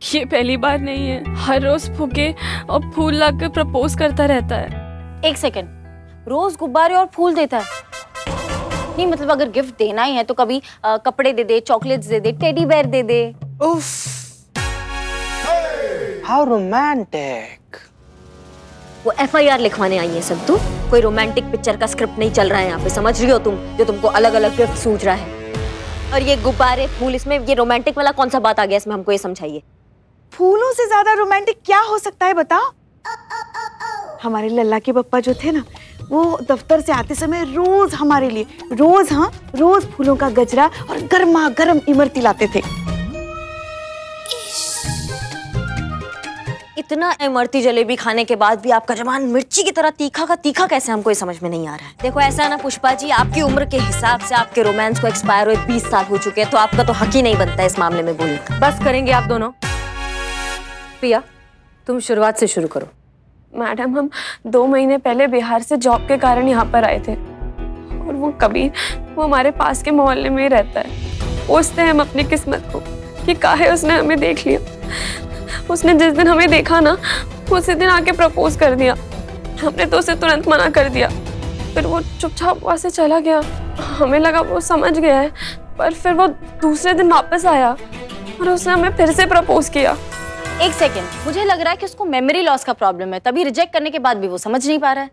ये पहली बार नहीं है, हर रोज फूके और फूल लाकर प्रपोज करता रहता है। एक सेकंड, रोज गुब्बारे और फूल देता है? नहीं मतलब अगर गिफ्ट देना ही है तो कभी कपड़े दे दे, चॉकलेट्स दे दे, टेडी बेयर दे दे। उफ, हाउ रोमांटिक। वो FIR लिखवाने आई है सब। तू कोई रोमांटिक पिक्चर का स्क्रिप्ट नहीं चल रहा है यहाँ पे, समझ रही हो तुम? जो तुमको अलग अलग गिफ्ट सूझ रहा है। और ये गुब्बारे फूल, इसमें ये रोमांटिक वाला कौन सा बात आ गया इसमें? हमको ये समझाइए। फूलों से ज्यादा रोमांटिक क्या हो सकता है बताओ? हमारे लल्ला के पप्पा जो थे ना, वो दफ्तर से आते समय रोज हमारे लिए रोज फूलों का गजरा और गर्मा गर्म इमरती लाते थे। इतना इमरती जलेबी खाने के बाद भी आपका जबान मिर्ची की तरह तीखा का तीखा कैसे, हमको ये समझ में नहीं आ रहा है। देखो ऐसा ना पुष्पा जी, आपकी उम्र के हिसाब से आपके रोमांस को एक्सपायर हुए 20 साल हो चुके हैं, तो आपका तो हक ही नहीं बनता है इस मामले में बोलने का। बस करेंगे आप दोनों। प्रिया, तुम शुरुआत से शुरू करो। मैडम, हम 2 महीने पहले बिहार से जॉब के कारण यहाँ पर आए थे, और वो कबीर, वो हमारे पास के मोहल्ले में ही रहता है। पूछते हैं हम अपनी किस्मत को कि काहे उसने हमें देख लिया। उसने जिस दिन हमें देखा ना, उसी दिन आके प्रपोज कर दिया। हमने तो उसे तुरंत मना कर दिया, फिर वो चुपचाप वहाँ से चला गया। हमें लगा वो समझ गया है, पर फिर वो दूसरे दिन वापस आया और उसने हमें फिर से प्रपोज किया। एक सेकेंड, मुझे लग रहा है कि उसको मेमोरी लॉस का प्रॉब्लम है, तभी रिजेक्ट करने के बाद भी वो समझ नहीं पा रहा है।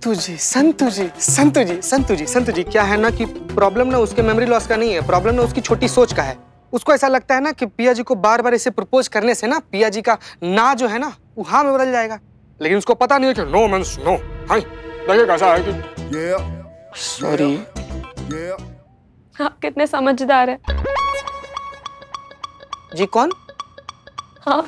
संतु जी, क्या है ना कि प्रॉब्लम ना उसके मेमोरी लॉस का नहीं है, प्रॉब्लम ना उसकी छोटी सोच का है। उसको ऐसा लगता है ना कि पिया जी को बार बार इसे प्रपोज करने से ना पिया जी का ना जो है ना वो हाँ में बदल जाएगा, लेकिन उसको पता नहीं है कि नो मींस नो। हाँ, लगेगा ऐसा है कि सॉरी। आप कितने समझदार हैं। जी कौन? हाँ,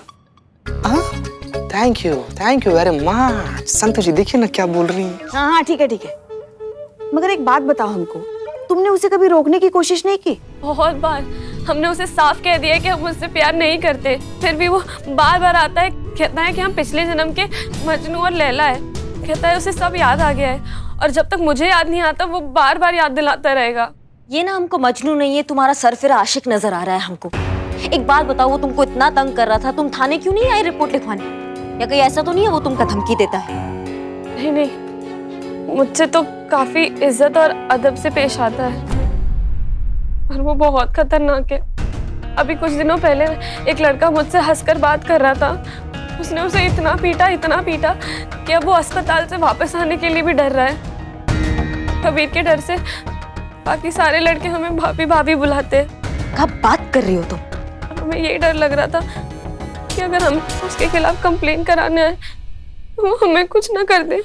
thank you very much. Santosh ji देखिए ना क्या बोल रही हैं। हाँ ठीक है, मगर एक बात बताओ हमको, तुमने उसे कभी रोकने की कोशिश नहीं की? बहुत बार हमने उसे साफ कह दिया है कि हम उससे प्यार नहीं करते, फिर भी वो बार बार आता है, कहता है कि हम पिछले जन्म के मजनू और लैला है। कहता है उसे सब याद आ गया है, और जब तक मुझे याद नहीं आता वो बार बार याद दिलाता रहेगा। ये ना हमको मजनू नहीं है, तुम्हारा सरफिरा आशिक नजर आ रहा है हमको। एक बात बताओ, वो तुमको इतना तंग कर रहा था, तुम थाने क्यों नहीं आए रिपोर्ट लिखवाने? या कहीं ऐसा तो नहीं है वो तुमको धमकी देता है? नहीं, मुझसे तो काफी इज्जत और अदब से पेश आता है, और वो बहुत खतरनाक है। अभी कुछ दिनों पहले एक लड़का मुझसे हंसकर बात कर रहा था, उसने उसे इतना पीटा कि अब वो अस्पताल से वापस आने के लिए भी डर रहा है। कबीर के डर से बाकी सारे लड़के हमें भाभी भाभी बुलाते हैं। कब बात कर रही हो तुम? हमें यही डर लग रहा था कि अगर हम उसके खिलाफ कंप्लेन कराने आए तो वो हमें कुछ ना कर दे।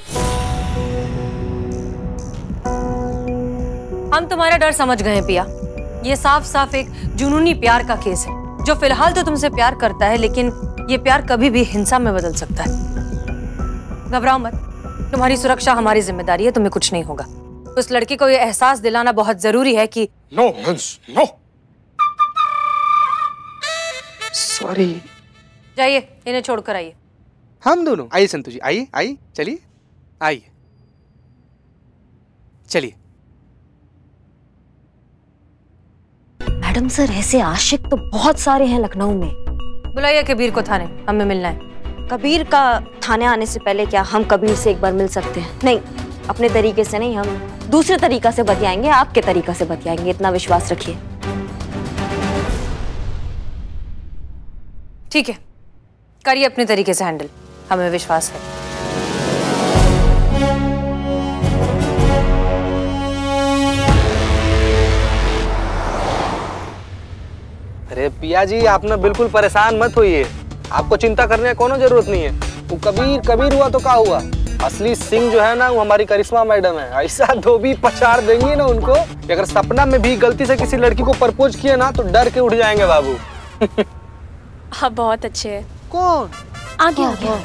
हम तुम्हारा डर समझ गए पिया। ये साफ साफ एक जुनूनी प्यार का केस है, जो फिलहाल तो तुमसे प्यार करता है, लेकिन ये प्यार कभी भी हिंसा में बदल सकता है। घबराओ मत, तुम्हारी सुरक्षा हमारी जिम्मेदारी है, तुम्हें कुछ नहीं होगा। उस लड़की को ये एहसास दिलाना बहुत जरूरी है कि नो मींस नो। सॉरी। जाइए, इन्हें छोड़कर आइए। हम दोनों आइए संतोष जी, आइए चलिए, आइए चलिए। मैडम सर, ऐसे आशिक तो बहुत सारे हैं लखनऊ में। बुलाइए कबीर को थाने, हमें मिलना है। कबीर का थाने आने से पहले क्या हम कबीर से एक बार मिल सकते हैं? नहीं, अपने तरीके से नहीं, हम दूसरे तरीका से बतियाएंगे, आपके तरीका से बतियाएंगे, इतना विश्वास रखिए। ठीक है, करिए अपने तरीके से हैंडल, हमें विश्वास है। अरे पिया जी, आप ना बिल्कुल परेशान मत होइए, आपको चिंता करने की कोनो जरूरत नहीं है। वो कबीर हुआ तो क्या हुआ, असली सिंह जो है ना वो हमारी करिश्मा मैडम है। ऐसा धोबी पछाड़ देंगी ना उनको, अगर सपना में भी गलती से किसी लड़की को प्रपोज किए ना तो डर के उठ जाएंगे बाबू। आप बहुत अच्छे हैं। कौन? आगे।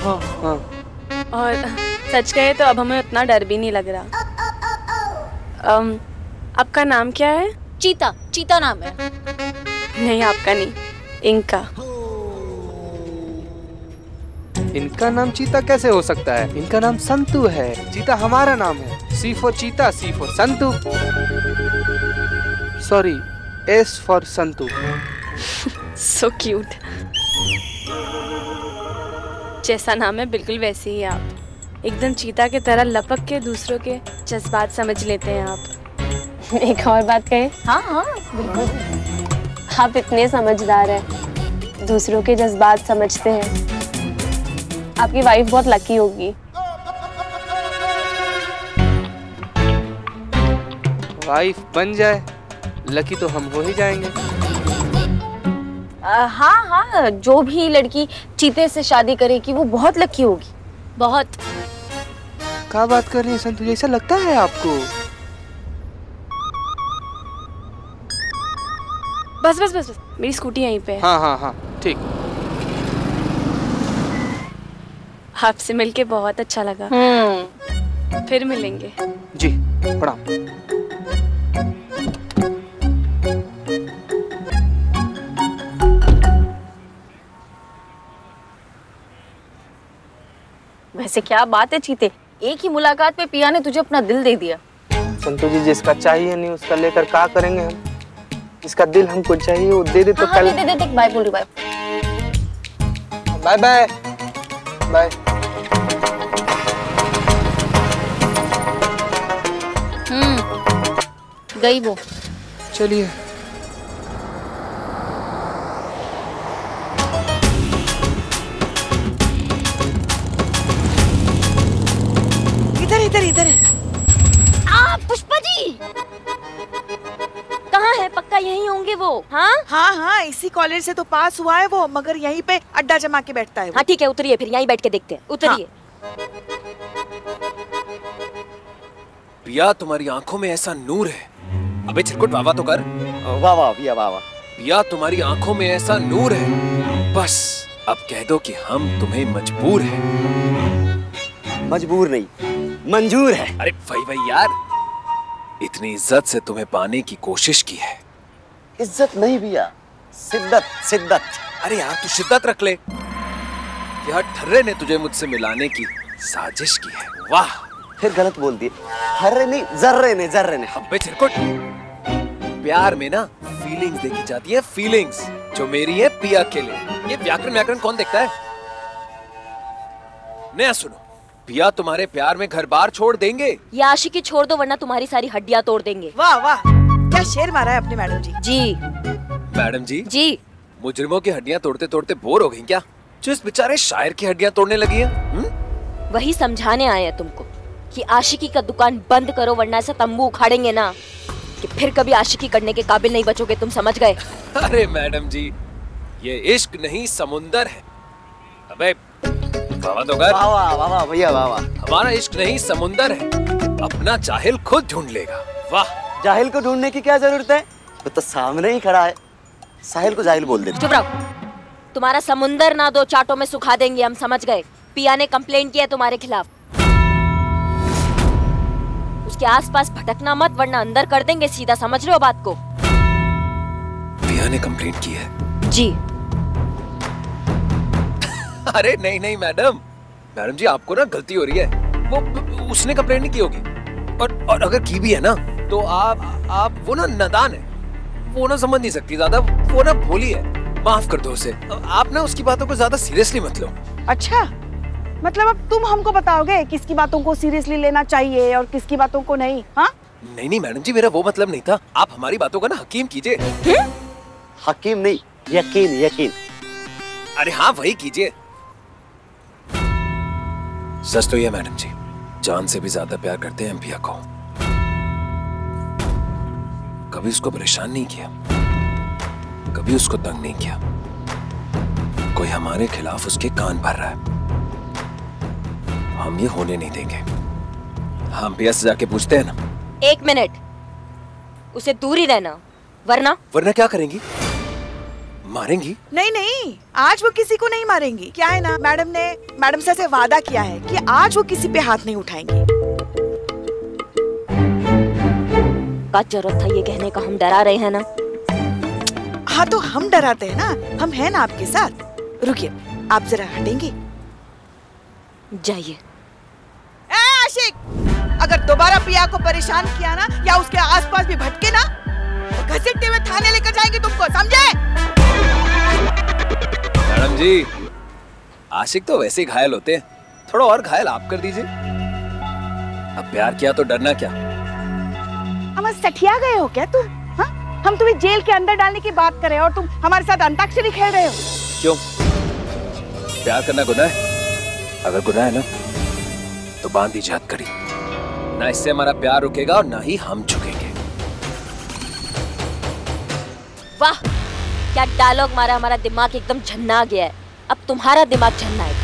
और सच कहे तो अब हमें उतना डर भी नहीं लग रहा। आपका नाम क्या है? चीता नाम है। नहीं, आपका नहीं, इनका। इनका नाम चीता कैसे हो सकता है? इनका नाम संतु है, चीता हमारा नाम है। C for चीता, C for Santu, sorry S for Santu. So cute. जैसा नाम है बिल्कुल वैसे ही आप, एकदम चीता की तरह लपक के दूसरों के जज्बात समझ लेते हैं आप। एक और बात कहे? हाँ हाँ बिल्कुल। आप इतने समझदार हैं, दूसरों के जज्बात समझते हैं। आपकी वाइफ बहुत लकी होगी। वाइफ बन जाए, लकी तो हम हो ही जाएंगे। हाँ हाँ, जो भी लड़की चीते से शादी करेगी वो बहुत लकी होगी, बहुत। क्या बात कर रही है संतोष, ऐसा लगता है आपको? बस बस बस बस, मेरी स्कूटी यहीं पे है। हाँ हाँ हाँ ठीक। आपसे मिलके बहुत अच्छा लगा। फिर मिलेंगे। जी प्रणाम। वैसे क्या बात है चीते, एक ही मुलाकात पे पिया ने तुझे अपना दिल दे दिया। संतोष जी, जिसका चाहिए नहीं उसका लेकर क्या करेंगे हम? जिसका दिल हमको चाहिए वो दे दे तो कल। दे बाय बोल रही, बाय बाय बाय बाय। गई वो। चलिए। इधर इधर है। पुष्पा जी कहाँ है? पक्का यहीं होंगे वो। हाँ हाँ हाँ, इसी कॉलेज से तो पास हुआ है वो, मगर यहीं पे अड्डा जमा के बैठता है वो। हाँ ठीक है, उतरिए, फिर यहीं बैठ के देखते हैं। उतरिए। पिया, तुम्हारी आंखों में ऐसा नूर है। अबे चिरकुट वाह वाह तो कर। वाह वाह पिया वाह वाह। पिया, तुम्हारी आंखों में ऐसा नूर है, बस अब कह दो कि हम तुम्हें मजबूर हैं। मजबूर नहीं, मंजूर है। अरे वही यार, इतनी इज्जत से तुम्हें पाने की कोशिश की है। इज्जत नहीं भैया, शिद्दत शिद्दत। अरे यार तू शिद्दत रख ले। यह ठर्रे ने तुझे मुझसे मिलाने की साजिश की है। वाह, फिर गलत बोल दिए। हर्रे नहीं, जर्रे ने। अबे चिरकुट, प्यार में ना फीलिंग्स देखी जाती है, फीलिंग्स जो मेरी है पिया के लिए। ये व्याकरण कौन देखता है? नया सुनो, पिया तुम्हारे प्यार में घर बार छोड़ देंगे। ये आशिकी छोड़ दो, वरना तुम्हारी सारी हड्डियां तोड़ देंगे। वाह वाह, क्या शेर मारा है अपने मैडम जी। जी मैडम जी जी। मुजरिमों की हड्डियां तोड़ते तोड़ते बोर हो गई क्या, जो इस बेचारे शायर की हड्डियां तोड़ने लगी हैं? वही समझाने आए हैं तुमको कि आशिकी का दुकान बंद करो, वरना ऐसा तंबू उखाड़ेंगे ना कि फिर कभी आशिकी करने के काबिल नहीं बचोगे। तुम समझ गए? अरे मैडम जी, ये इश्क नहीं समुंदर है। अबे वाह तो कर। वाह भैया वाह वाह। हमारा इश्क नहीं समुंदर है, अपना जाहिल खुद ढूंढ लेगा। वाह, जाहिल को ढूंढने की क्या जरूरत है, वो तो सामने ही खड़ा है। साहिल को जाहिल बोल दे। चुप रहो, तुम्हारा समुंदर ना दो चाटों में सुखा देंगे। हम समझ गए। पिया ने कंप्लेन किया तुम्हारे खिलाफ। उसके आसपास भटकना मत, वरना अंदर कर देंगे सीधा। समझ रहे हो बात को? पिया ने कंप्लेन की है? जी। अरे नहीं मैडम जी, आपको ना गलती हो रही है। वो उसने कंप्लेन नहीं की होगी, और अगर की भी है ना तो आप वो ना नादान है, वो ना समझ नहीं सकती ज्यादा, वो ना भोली है। माफ कर दो उसे। आप ना उसकी बातों को ज्यादा सीरियसली मत लो। अच्छा, मतलब अब तुम हमको बताओगे किसकी बातों को सीरियसली लेना चाहिए और किसकी बातों को नहीं? हाँ नहीं मैडम जी, मेरा वो मतलब नहीं था। आप हमारी बातों का ना हकीम कीजिए। हकीम नहीं, यकीन। अरे हाँ, वही कीजिए। सच तो ये मैडम जी, जान से भी ज्यादा प्यार करते हैं हम पिया को। कभी उसको परेशान नहीं किया, कभी उसको तंग नहीं किया। कोई हमारे खिलाफ उसके कान भर रहा है, हम ये होने नहीं देंगे। हम पिया से जाके पूछते हैं ना। 1 मिनट, उसे दूर ही रहना, वरना क्या करेंगी? मारेंगी? नहीं, आज वो किसी को नहीं मारेंगी। क्या है ना, मैडम से ऐसे वादा किया है कि आज वो किसी पे हाथ नहीं उठाएंगी। क्या जरूरत था ये कहने का? हम डरा रहे हैं ना। हाँ तो हम डराते हैं ना, हम हैं ना आपके साथ। रुकिए, आप जरा हटेंगे? जाइए। आशिक, अगर दोबारा पिया को परेशान किया ना या उसके आसपास भी भटके ना, तो घसीटते हुए थाने लेकर जाएंगे तुमको, समझे? मैडम जी, आशिक तो वैसे ही घायल होते हैं, थोड़ा और घायल आप कर दीजिए। अब प्यार किया तो डरना क्या। हम सठिया गए हो क्या तुम? हाँ? हम तुम्हें जेल के अंदर डालने की बात कर रहे हो और तुम हमारे साथ अंताक्षरी खेल रहे हो। क्यों? प्यार करना गुनाह है? अगर गुनाह है ना तो बांध दीजिए हथकड़ी। ना इससे हमारा प्यार रुकेगा और ना ही हम झुकेंगे। वाह, क्या डायलॉग मारा, हमारा दिमाग एकदम झन्ना गया है। अब तुम्हारा दिमाग झन्ना है।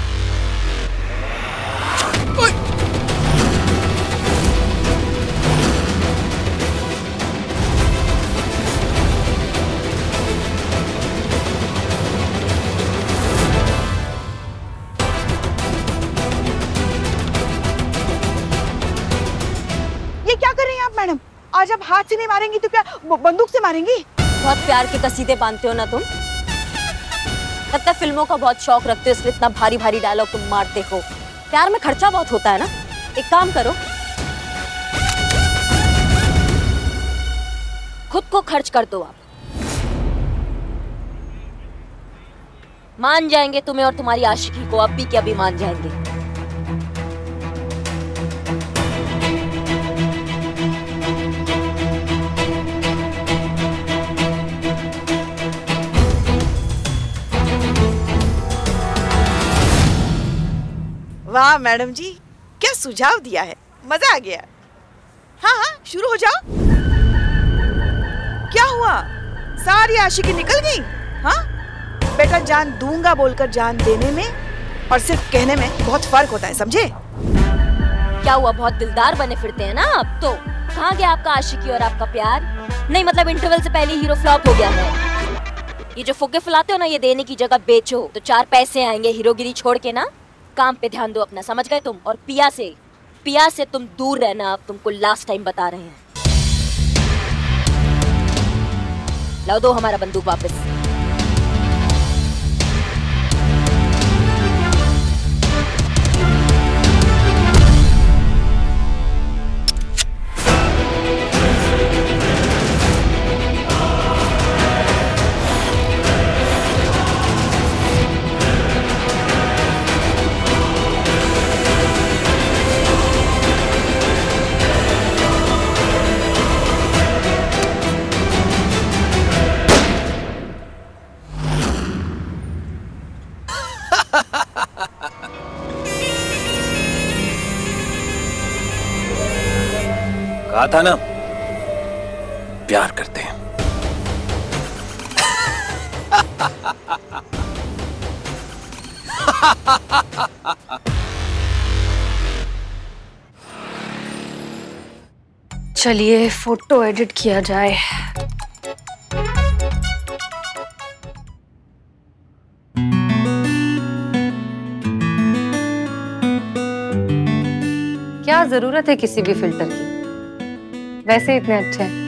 ये क्या कर रही हैं आप मैडम? आज आप हाथ से नहीं मारेंगी तो क्या बंदूक से मारेंगी? बहुत प्यार के कसीदे बांधते हो ना तुम। लगता है फिल्मों का बहुत शौक रखते हो, इसलिए इतना भारी भारी डायलॉग तुम मारते हो। प्यार में खर्चा बहुत होता है ना। एक काम करो, खुद को खर्च कर दो। आप मान जाएंगे तुम्हें और तुम्हारी आशिकी को, अभी के अभी मान जाएंगे। वाह मैडम जी, क्या सुझाव दिया है, मजा आ गया। हाँ हाँ, शुरू हो जाओ। क्या हुआ, सारी आशिकी निकल गई? हाँ बेटा, जान दूंगा बोलकर जान देने में और सिर्फ कहने में बहुत फर्क होता है, समझे? क्या हुआ, बहुत दिलदार बने फिरते हैं ना आप तो। कहाँ गया आपका आशिकी और आपका प्यार? नहीं मतलब इंटरवल से पहले हीरो फ्लॉप हो गया है। ये जो फुग्गे फुलाते हो ना, ये देने की जगह बेचो तो 4 पैसे आएंगे। हीरोगिरी छोड़ के ना काम पे ध्यान दो अपना, समझ गए तुम? और पिया से तुम दूर रहना। अब तुमको लास्ट टाइम बता रहे हैं। लाओ दो हमारा बंदूक वापस। कहा था ना, प्यार करते हैं। चलिए फोटो एडिट किया जाए। क्या जरूरत है किसी भी फिल्टर की, वैसे इतने अच्छे हैं।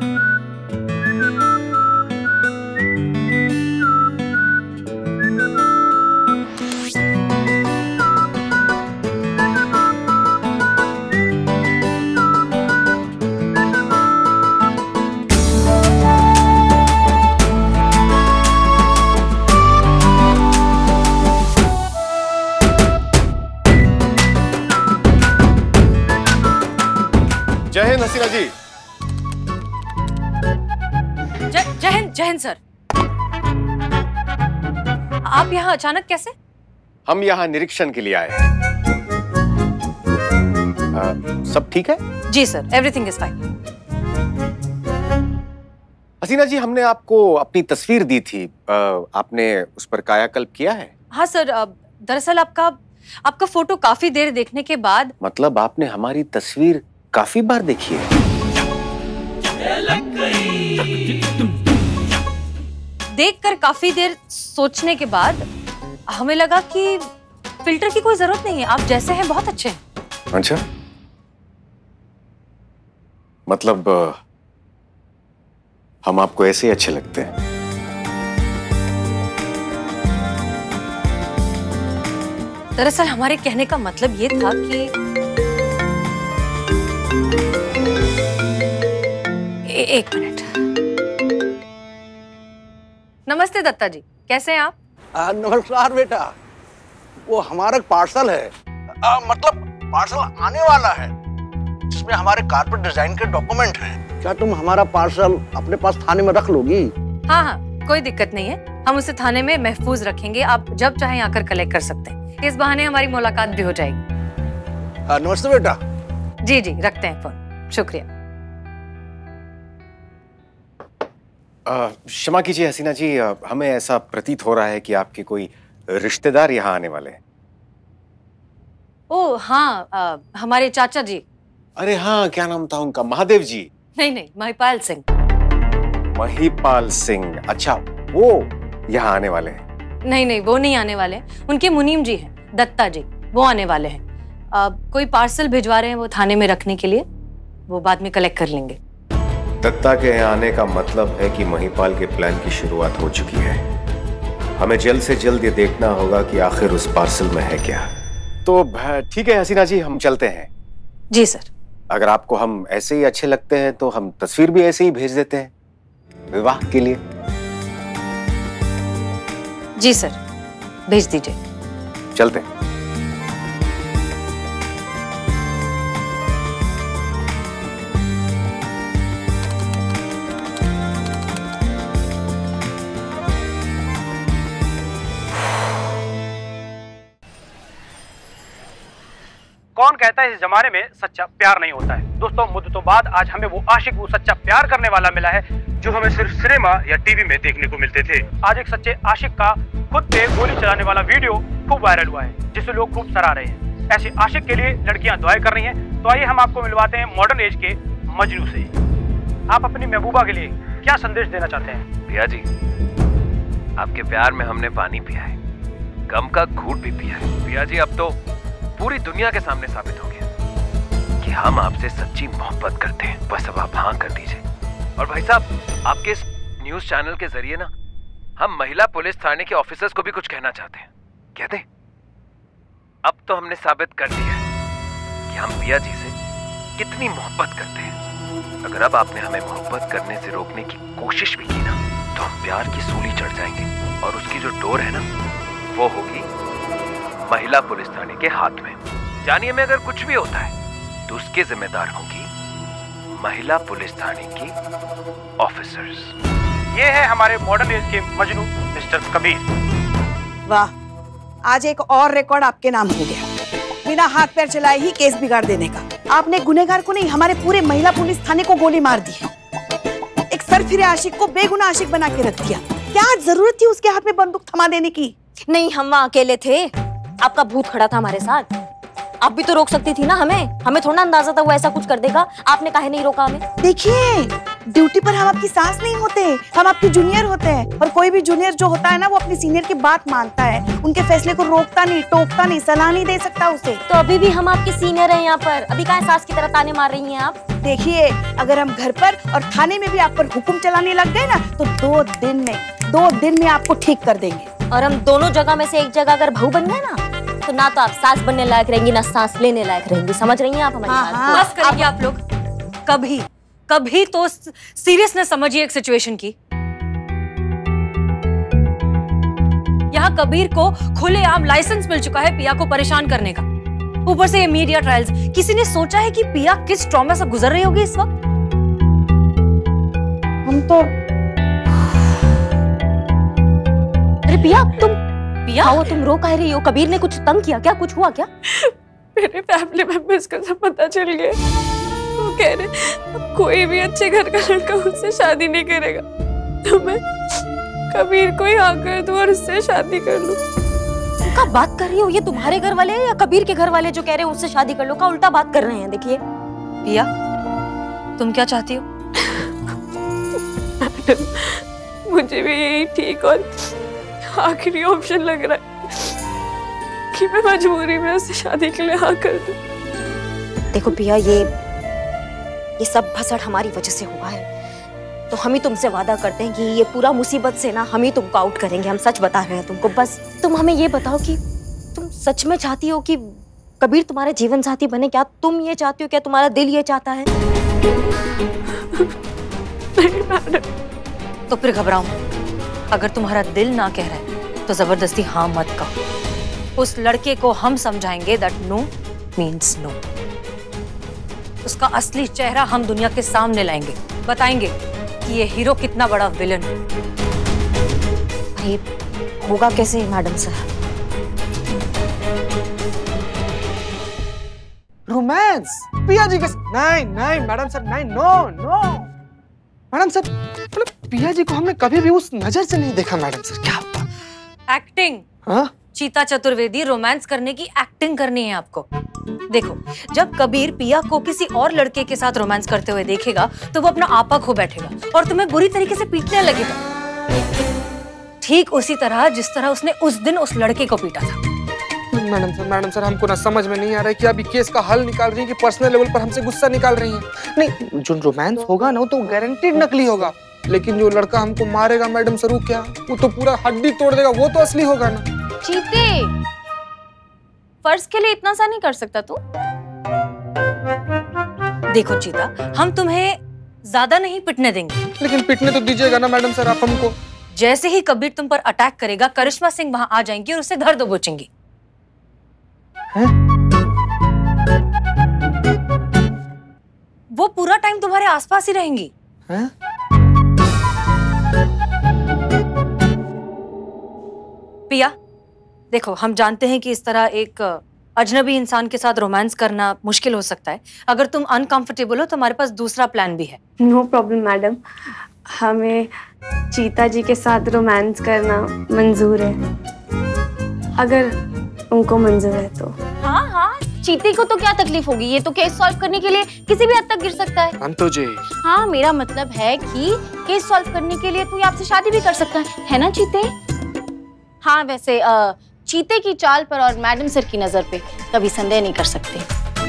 जय हिंद हसीना जी। जय हिंद सर। आप यहाँ अचानक कैसे? हम यहाँ निरीक्षण के लिए आए हैं। सब ठीक है? जी sir, everything is fine. Hasina ji, हमने आपको अपनी तस्वीर दी थी, आपने उस पर कायाकल्प किया है? हाँ सर, दरअसल आपका फोटो काफी देर देखने के बाद। मतलब आपने हमारी तस्वीर काफी बार देखी है? देखकर काफी देर सोचने के बाद हमें लगा कि फिल्टर की कोई जरूरत नहीं है, आप जैसे हैं बहुत अच्छे हैं। अच्छा, मतलब हम आपको ऐसे ही अच्छे लगते हैं? दरअसल हमारे कहने का मतलब ये था कि एक मिनट। नमस्ते दत्ता जी, कैसे हैं आप? नमस्कार बेटा। वो हमारा पार्सल है, मतलब पार्सल आने वाला है जिसमें हमारे कारपेट डिजाइन के डॉक्यूमेंट हैं। क्या तुम हमारा पार्सल अपने पास थाने में रख लोगी? हाँ हाँ, कोई दिक्कत नहीं है, हम उसे थाने में महफूज रखेंगे। आप जब चाहें आकर कलेक्ट कर सकते हैं। इस बहाने हमारी मुलाकात भी हो जाएगी। नमस्ते बेटा। जी जी, रखते हैं फोन। शुक्रिया। क्षमा कीजिए हसीना जी, हमें ऐसा प्रतीत हो रहा है कि आपके कोई रिश्तेदार यहाँ आने वाले हैं। ओह हाँ, हमारे चाचा जी। अरे हाँ, क्या नाम था उनका? महादेव जी? नहीं नहीं, महिपाल सिंह। महिपाल सिंह, अच्छा वो यहाँ आने वाले हैं? नहीं नहीं, वो नहीं आने वाले हैं। उनके मुनीम जी हैं, दत्ता जी, वो आने वाले हैं। कोई पार्सल भिजवा रहे हैं वो थाने में रखने के लिए, वो बाद में कलेक्ट कर लेंगे। दत्ता के यहाँ आने का मतलब है कि महिपाल के प्लान की शुरुआत हो चुकी है। हमें जल्द से जल्द ये देखना होगा कि आखिर उस पार्सल में है क्या। तो ठीक है हसीना जी, हम चलते हैं। जी सर। अगर आपको हम ऐसे ही अच्छे लगते हैं तो हम तस्वीर भी ऐसे ही भेज देते हैं विवाह के लिए। जी सर, भेज दीजिए। चलते हैं। कौन कहता है इस जमाने में सच्चा प्यार नहीं होता है। दोस्तों, मुद्दतों बाद आज हमें वो आशिक, वो सच्चा प्यार करने वाला मिला है जो हमें सिर्फ सिनेमा या टीवी में देखने को मिलते थे। आज एक सच्चे आशिक का खुद पे गोली चलाने वाला वीडियो खूब वायरल हुआ है, जिसे लोग खूब सराह रहे हैं। ऐसे आशिक के लिए लड़कियां दुआएं कर रही हैं। तो आइए हम आपको मिलवाते हैं मॉडर्न एज के मजनू से। आप अपनी महबूबा के लिए क्या संदेश देना चाहते हैं? भैया जी, आपके प्यार में हमने पानी पिया है, गम का घूंट भी पिया है। भैया जी, अब तो पूरी दुनिया के सामने साबित हो गया कि हम आपसे सच्ची मोहब्बत करते हैं। बस अब आप हाँ कर दीजिए। और भाई साहब, आपके इस न्यूज चैनल के जरिए ना हम महिला पुलिस थाने के ऑफिसर्स को भी कुछ कहना चाहते हैं। कहते हैं, अब तो हमने साबित कर दिया है कि हम पिया जी से कितनी मोहब्बत करते हैं। अगर अब आपने हमें मोहब्बत करने से रोकने की कोशिश भी की ना, तो हम प्यार की सूली चढ़ जाएंगे और उसकी जो डोर है ना, वो होगी महिला पुलिस थाने के हाथ में। जानिए, में अगर कुछ भी होता है तो उसके जिम्मेदार होंगी महिला पुलिस थाने की ऑफिसर्स। ये है हमारे मॉडर्न एज के मजनू मिस्टर कबीर। वाह, आज एक और रिकॉर्ड आपके नाम हो गया। बिना हाथ पैर चलाए ही केस बिगाड़ देने का। आपने गुनहगार को नहीं, हमारे पूरे महिला पुलिस थाने को गोली मार दी। एक सरफिरे आशिक को बेगुनाह आशिक बना के रख दिया। क्या जरूरत थी उसके हाथ में बंदूक थमा देने की? नहीं, हम वहाँ अकेले थे, आपका भूत खड़ा था हमारे साथ। आप भी तो रोक सकती थी ना हमें थोड़ा अंदाजा था वो ऐसा कुछ कर देगा। आपने काहे नहीं रोका हमें? देखिए, ड्यूटी पर हम आपकी सास नहीं होते, हम आपके जूनियर होते हैं। और कोई भी जूनियर जो होता है ना, वो अपनी सीनियर की बात मानता है, उनके फैसले को रोकता नहीं, टोकता नहीं, सलाह नहीं दे सकता उसे। तो अभी भी हम आपके सीनियर हैं यहाँ पर, अभी काहे सास की तरह ताने मार रही हैं आप? देखिए, अगर हम घर पर और थाने में भी आप पर हुक्म चलाने लग गए ना, तो 2 दिन में आपको ठीक कर देंगे। और हम दोनों जगह में से एक जगह अगर बहू बन गए ना, तो ना तो आप सास बनने लायक रहेंगी, ना सांस लेने लायक रहेंगी। समझ रही हैं आप हमारी बात? बस करेंगे आप लोग। कभी तो सीरियसनेस समझिए एक सिचुएशन की। यहाँ कबीर को खुलेआम लाइसेंस मिल चुका है पिया को परेशान करने का। ऊपर से ये मीडिया ट्रायल्स। किसी ने सोचा है कि पिया किस ट्रॉमा से गुजर रही होगी इस वक्त? हम तो अरे पिया, तुम रो कह रही हो? कबीर ने कुछ तंग किया क्या? कुछ हुआ क्या? मेरे फैमिली मेंबर्स को सब पता चल गया। वो कह रहे अब कोई भी अच्छे घर का लड़का उससे शादी नहीं करेगा, तो मैं कबीर को ही हाँ कर दूं और उससे शादी कर लूं। क्या बात कर रही हो? ये तुम्हारे घर वाले या कबीर के घर वाले जो कह रहे हैं उससे शादी कर लो? का उल्टा बात कर रहे हैं। देखिए पिया, तुम क्या चाहती हो? मुझे भी यही ठीक और आखिरी ऑप्शन लग रहा है कि मैं मजबूरी में उससे शादी के लिए हाँ कर दूं। देखो पिया, ये सब भसड़ हमारी वजह से हुआ है, तो हम ही तुमसे वादा करते हैं कि ये पूरा मुसीबत से ना हम ही तुमको आउट करेंगे। हम सच बता रहे हैं तुमको। बस तुम हमें ये बताओ कि तुम सच में चाहती हो कि कबीर तुम्हारा जीवन साथी बने? क्या तुम ये चाहती हो? क्या तुम्हारा दिल ये चाहता है? नहीं मैडम। तो फिर घबराओ। अगर तुम्हारा दिल ना कह रहा है तो जबरदस्ती हाँ मत कहो। उस लड़के को हम समझाएंगे दैट नो मीन्स नो। उसका असली चेहरा हम दुनिया के सामने लाएंगे, बताएंगे कि ये हीरो कितना बड़ा विलन है। ये होगा कैसे मैडम सर? रोमांस पिया जी के नहीं नहीं मैडम सर, नहीं, नो नो मैडम सर, मतलब पिया जी को हमने कभी भी उस नजर से नहीं देखा मैडम सर। क्या एक्टिंग? हाँ? चीता चतुर्वेदी, रोमांस करने की एक्टिंग करनी है आपको। देखो, जब कबीर पिया को किसी और लड़के के साथ रोमांस करते हुए देखेगा तो वो अपना आपा खो बैठेगा और तुम्हें बुरी तरीके से पीटने लगेगा, ठीक उसी तरह जिस तरह उसने उस दिन उस लड़के को पीटा था। मैडम सर हमको ना समझ में नहीं आ रहा है कि अभी केस का हल निकाल रही है कि पर्सनल लेवल पर हमसे गुस्सा निकाल रही है। नहीं, जो रोमांस होगा ना वो तो गारंटीड नकली होगा, लेकिन जो लड़का हमको मारेगा मैडम सर वो तो पूरा हड्डी तोड़ देगा, वो तो असली होगा ना। चीते, फर्ज के लिए इतना सा नहीं कर सकता तू? देखो चीता, हम तुम्हें ज्यादा नहीं पिटने देंगे, लेकिन पिटने तो दीजिएगा ना मैडम सर आप हमको। जैसे ही कबीर तुम पर अटैक करेगा, करिश्मा सिंह वहां आ जाएंगी और उसे धर दबोचेंगी। वो पूरा टाइम तुम्हारे आसपास ही रहेंगी। पिया, देखो, हम जानते हैं कि इस तरह एक अजनबी इंसान के साथ रोमांस करना मुश्किल हो सकता है। अगर तुम अनकंफर्टेबल हो तो हमारे पास दूसरा प्लान भी है। नो प्रॉब्लम मैडम, हमें चीता जी के साथ रोमांस करना मंजूर है, अगर उनको मंजूर है तो। हाँ हाँ, चीते को तो क्या तकलीफ होगी, ये तो केस सॉल्व करने के लिए किसी भी हद तक गिर सकता है। संतोष जी, हाँ, मेरा मतलब है कि केस सॉल्व करने के लिए तू आपसे शादी भी कर सकता है ना चीते? हाँ, वैसे चीते की चाल पर और मैडम सर की नजर पे कभी संदेह नहीं कर सकते।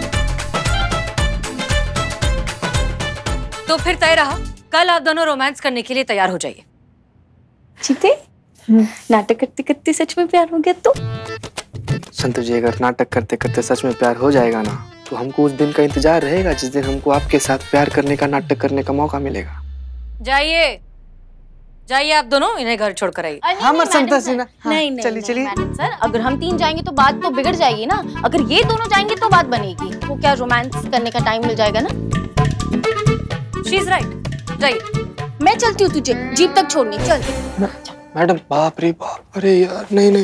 तो फिर तय रहा, कल आप दोनों रोमांस करने के लिए तैयार हो जाइए। चीते, नाटक करते करते सच में प्यार हो गया तो? संतोष जी, अगर नाटक करते करते सच में प्यार हो जाएगा ना तो हमको उस दिन का इंतजार रहेगा जिस दिन हमको आपके साथ प्यार करने का, नाटक करने का मौका मिलेगा। जाइए जाइए, आप दोनों इन्हें घर छोड़कर आइए। हाँ, संतोष जी, नहीं चलिए मैडम सर, अगर हम 3 जाएंगे तो बात तो बिगड़ जाएगी ना। अगर ये दोनों जाएंगे तो बात बनेगी। वो क्या रोमांस करने का टाइम मिल जाएगा ना। शी इज राइट, जाइए। मैं चलती हूँ तुझे जीप तक छोड़ने, चल। मैडम, बाप रे बाप, अरे यार, नहीं।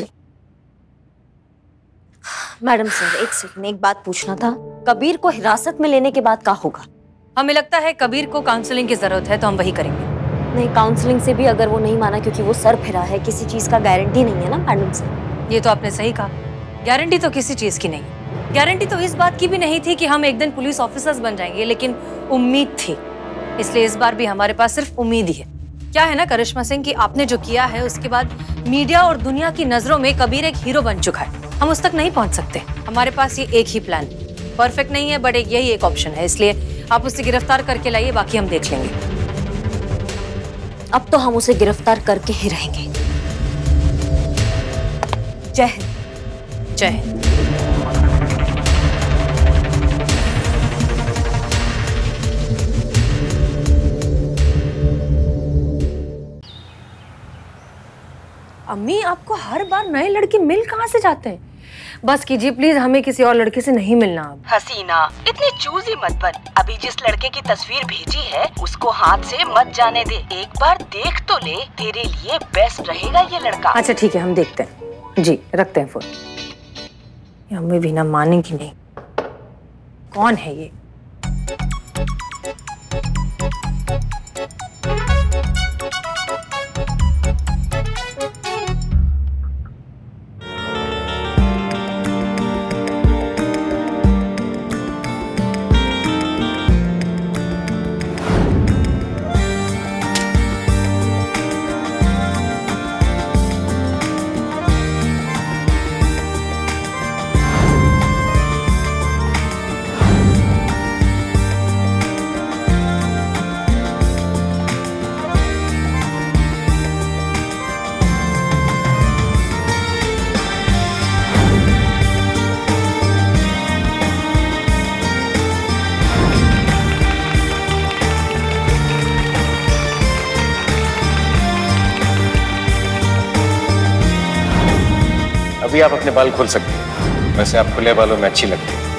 मैडम सर, एक सेकंड, एक बात पूछना था। कबीर को हिरासत में लेने के बाद क्या होगा? हमें लगता है कबीर को काउंसलिंग की जरूरत है, तो हम वही करेंगे। नहीं, काउंसलिंग से भी अगर वो नहीं माना क्योंकि वो सर फिरा है, किसी चीज का गारंटी नहीं है ना मैडम सर। ये तो आपने सही कहा, गारंटी तो किसी चीज की नहीं। गारंटी तो इस बात की भी नहीं थी कि हम एक दिन पुलिस ऑफिसर्स बन जाएंगे, लेकिन उम्मीद थी, इसलिए इस बार भी हमारे पास सिर्फ उम्मीद ही है। क्या है ना करिश्मा सिंह, कि आपने जो किया है उसके बाद मीडिया और दुनिया की नजरों में कबीर एक हीरो बन चुका है। हम उस तक नहीं पहुंच सकते। हमारे पास ये एक ही प्लान, परफेक्ट नहीं है बट यही एक ऑप्शन है, इसलिए आप उसे गिरफ्तार करके लाइए, बाकी हम देख लेंगे। अब तो हम उसे गिरफ्तार करके ही रहेंगे। जय हिंद। जय हिंद। अम्मी, आपको हर बार नए लड़के मिल कहाँ से जाते हैं? बस कीजिए प्लीज, हमें किसी और लड़के से नहीं मिलना अब। हसीना, इतनी चूजी मत बन। अभी जिस लड़के की तस्वीर भेजी है उसको हाथ से मत जाने दे। एक बार देख तो ले, तेरे लिए बेस्ट रहेगा ये लड़का। अच्छा ठीक है, हम देखते हैं जी, रखते हैं फोन। अम्मी भी ना मानेंगी नहीं। कौन है ये? अभी आप अपने बाल खोल सकते हैं, वैसे आप खुले बालों में अच्छी लगती हैं।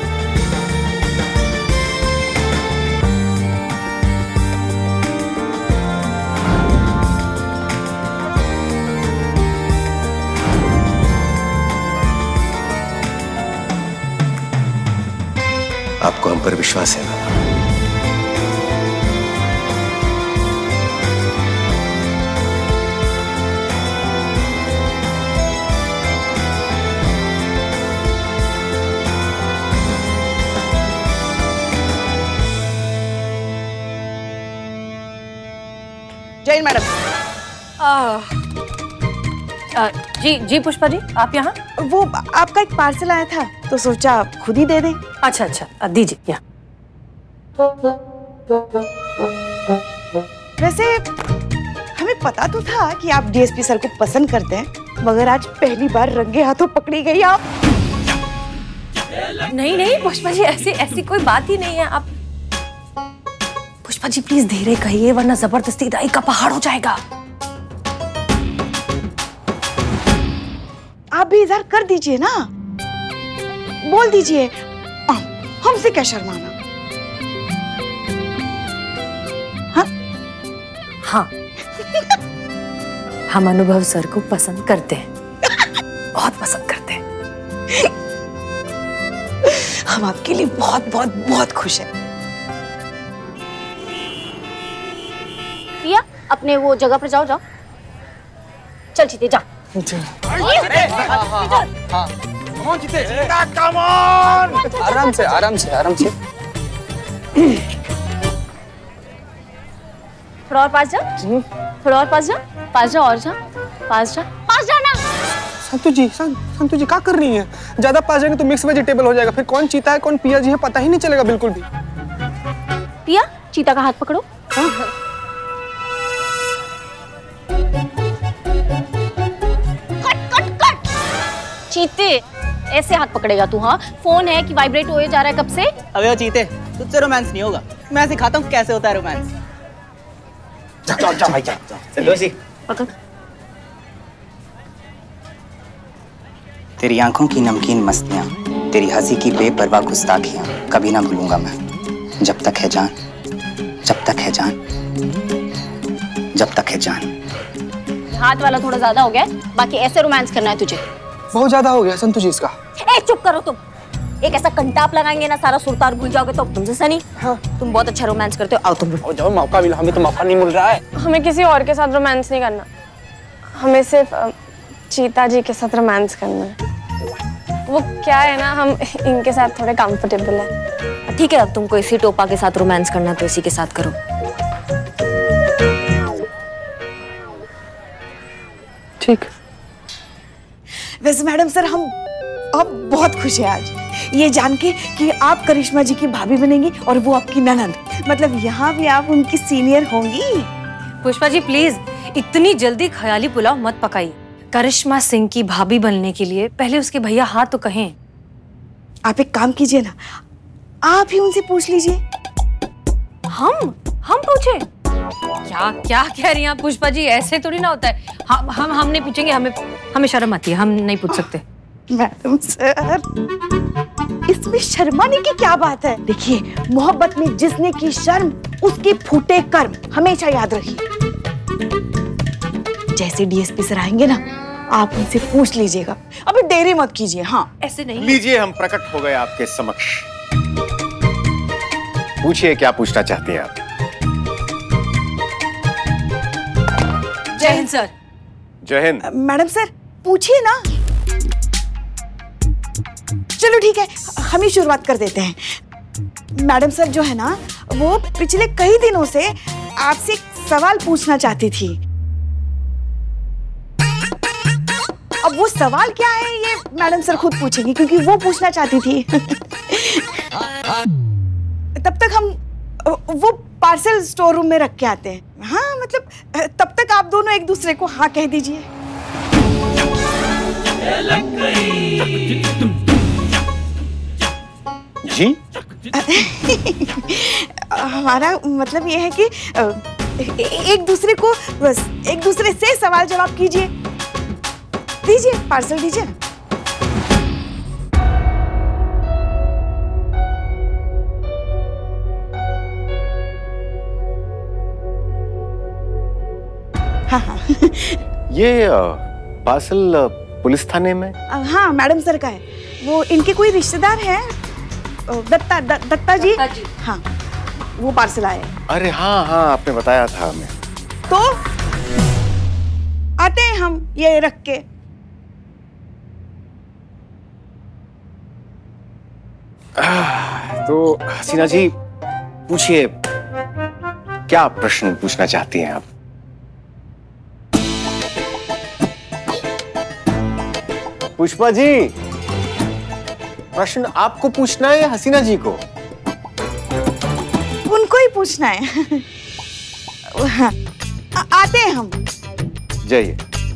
आपको हम पर विश्वास है ना? जय मैडम। जी जी पुष्पा जी, आप यहाँ? वो आपका एक पार्सल आया था तो सोचा आप खुद ही दे दें। अच्छा अच्छा, दीजिए यहाँ। वैसे हमें पता तो था कि आप डीएसपी सर को पसंद करते हैं, मगर आज पहली बार रंगे हाथों पकड़ी गई आप। नहीं नहीं पुष्पा जी, ऐसी ऐसी कोई बात ही नहीं है। आप पुष्पा जी प्लीज धीरे कहिए, वरना जबरदस्ती राई का पहाड़ हो जाएगा। आप भी इधर कर दीजिए ना, बोल दीजिए, हमसे क्या शर्माना। हाँ हाँ हम अनुभव सर को पसंद करते हैं, बहुत पसंद करते हैं। हम आपके लिए बहुत बहुत बहुत खुश हैं। प्रिया, अपने वो जगह पर जाओ, जाओ। चल चीते जा। आराम से आराम से आराम से। थोड़ा और पास जा, थोड़ा और पास जा, पास जा, और जा, पास जा, पास जाना। संतोष जी क्या कर रही हैं? ज्यादा पास जाएंगे तो मिक्स वेजिटेबल हो जाएगा, फिर कौन चीता है कौन पिया जी है पता ही नहीं चलेगा बिल्कुल भी। पिया, चीता का हाथ पकड़ो। हाँ? चीते, ऐसे हाथ पकड़ेगा तू? हाँ, फोन है कि वाइब्रेट होए जा रहा है कब से? अबे ओ चीते, तुझसे रोमांस नहीं होगा, मैं सिखाता हूँ कैसे होता है रोमांस। जा भाई जा। जोशी पकड़। तेरी आंखों की नमकीन मस्तियाँ, तेरी हंसी की बेपरवाह गुस्ताखियाँ कभी ना भूलूंगा मैं। जब तक है जान, जब तक है जान, जब तक है जान। हाथ वाला थोड़ा ज्यादा हो गया है, बाकी ऐसे रोमांस करना है तुझे। बहुत ज्यादा हो गया संतोष जी इसका। ए चुप करो तुम, एक ऐसा कंटाप लगाएंगे ना सारा सुरतार भूल जाओगे तो तुमसे सनी। हाँ, तुम बहुत अच्छा रोमांस करते हो, आओ तुम। जाओ, मौका मिला, हमें तो मौका नहीं मिल रहा है। हमें किसी और के साथ रोमांस नहीं करना, हमें सिर्फ चीता जी के साथ रोमांस करना है। वो क्या है ना, हम इनके साथ थोड़े कंफर्टेबल हैं। ठीक है, अब तुमको इसी टोपा के साथ रोमांस करना तो इसी के साथ करो। ठीक। वैसे मैडम सर, हम बहुत खुश हैं आज ये जान के कि आप करिश्मा जी की भाभी बनेंगी और वो आपकी ननद, मतलब यहाँ भी आप उनकी सीनियर होंगी। पुष्पा जी प्लीज इतनी जल्दी ख्याली पुलाव मत पकाइए। करिश्मा सिंह की भाभी बनने के लिए पहले उसके भैया हाँ तो कहें। आप एक काम कीजिए ना, आप ही उनसे पूछ लीजिए। हम पूछे? क्या क्या कह रही हैं आप पुष्पा जी, ऐसे थोड़ी ना होता है। हम नहीं पूछेंगे, हमें शर्म आती है, हम नहीं पूछ सकते। मैडम सर, इसमें शर्माने की क्या बात है? देखिए, मोहब्बत में जिसने की शर्म उसके फूटे कर्म, हमेशा याद रखिए। जैसे डीएसपी सर आएंगे ना, आप उनसे पूछ लीजिएगा, अभी देरी मत कीजिए। हाँ, ऐसे नहीं। लीजिए, हम प्रकट हो गए आपके समक्ष। पूछिए क्या पूछना चाहती हैं आप। जय हिंद सर। जय हिंद। मैडम सर पूछिए ना। चलो ठीक है, हम ही शुरुआत कर देते हैं। मैडम सर जो है ना, वो पिछले कई दिनों से आपसे एक सवाल पूछना चाहती थी। अब वो सवाल क्या है ये मैडम सर खुद पूछेंगी, क्योंकि वो पूछना चाहती थी। तब तक हम वो पार्सल स्टोर रूम में रख के आते हैं। हाँ, मतलब तब तक आप दोनों एक दूसरे को हाँ कह दीजिए। जी? हमारा मतलब ये है कि एक दूसरे से सवाल जवाब कीजिए। दीजिए, पार्सल दीजिए। ये पार्सल पुलिस थाने में? हाँ मैडम सर का है। वो इनके कोई रिश्तेदार है, दत्ता जी। हाँ वो पार्सल आया है। अरे हाँ हाँ, आपने बताया था हमें। तो आते हैं हम ये रख के। तो हसीना जी पूछिए, क्या प्रश्न पूछना चाहती हैं आप? पुष्पा जी, प्रश्न आपको पूछना है या हसीना जी को? उनको ही पूछना है। आते हैं हम। जाइए।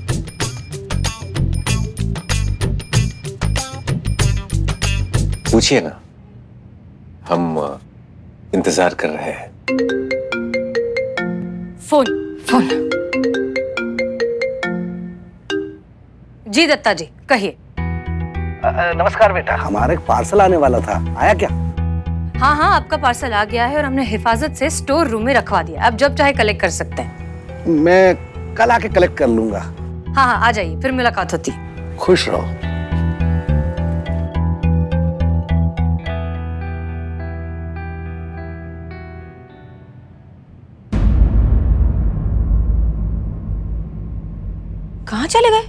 पूछिए ना, हम इंतजार कर रहे हैं। Phone phone. जी दत्ता जी कहिए। नमस्कार बेटा, हमारा एक पार्सल आने वाला था, आया क्या? हाँ हाँ, आपका पार्सल आ गया है और हमने हिफाजत से स्टोर रूम में रखवा दिया। आप जब चाहे कलेक्ट कर सकते हैं। मैं कल आके कलेक्ट कर लूंगा। हाँ हाँ आ जाइए, फिर मुलाकात होती। खुश रहो। कहाँ चले गए?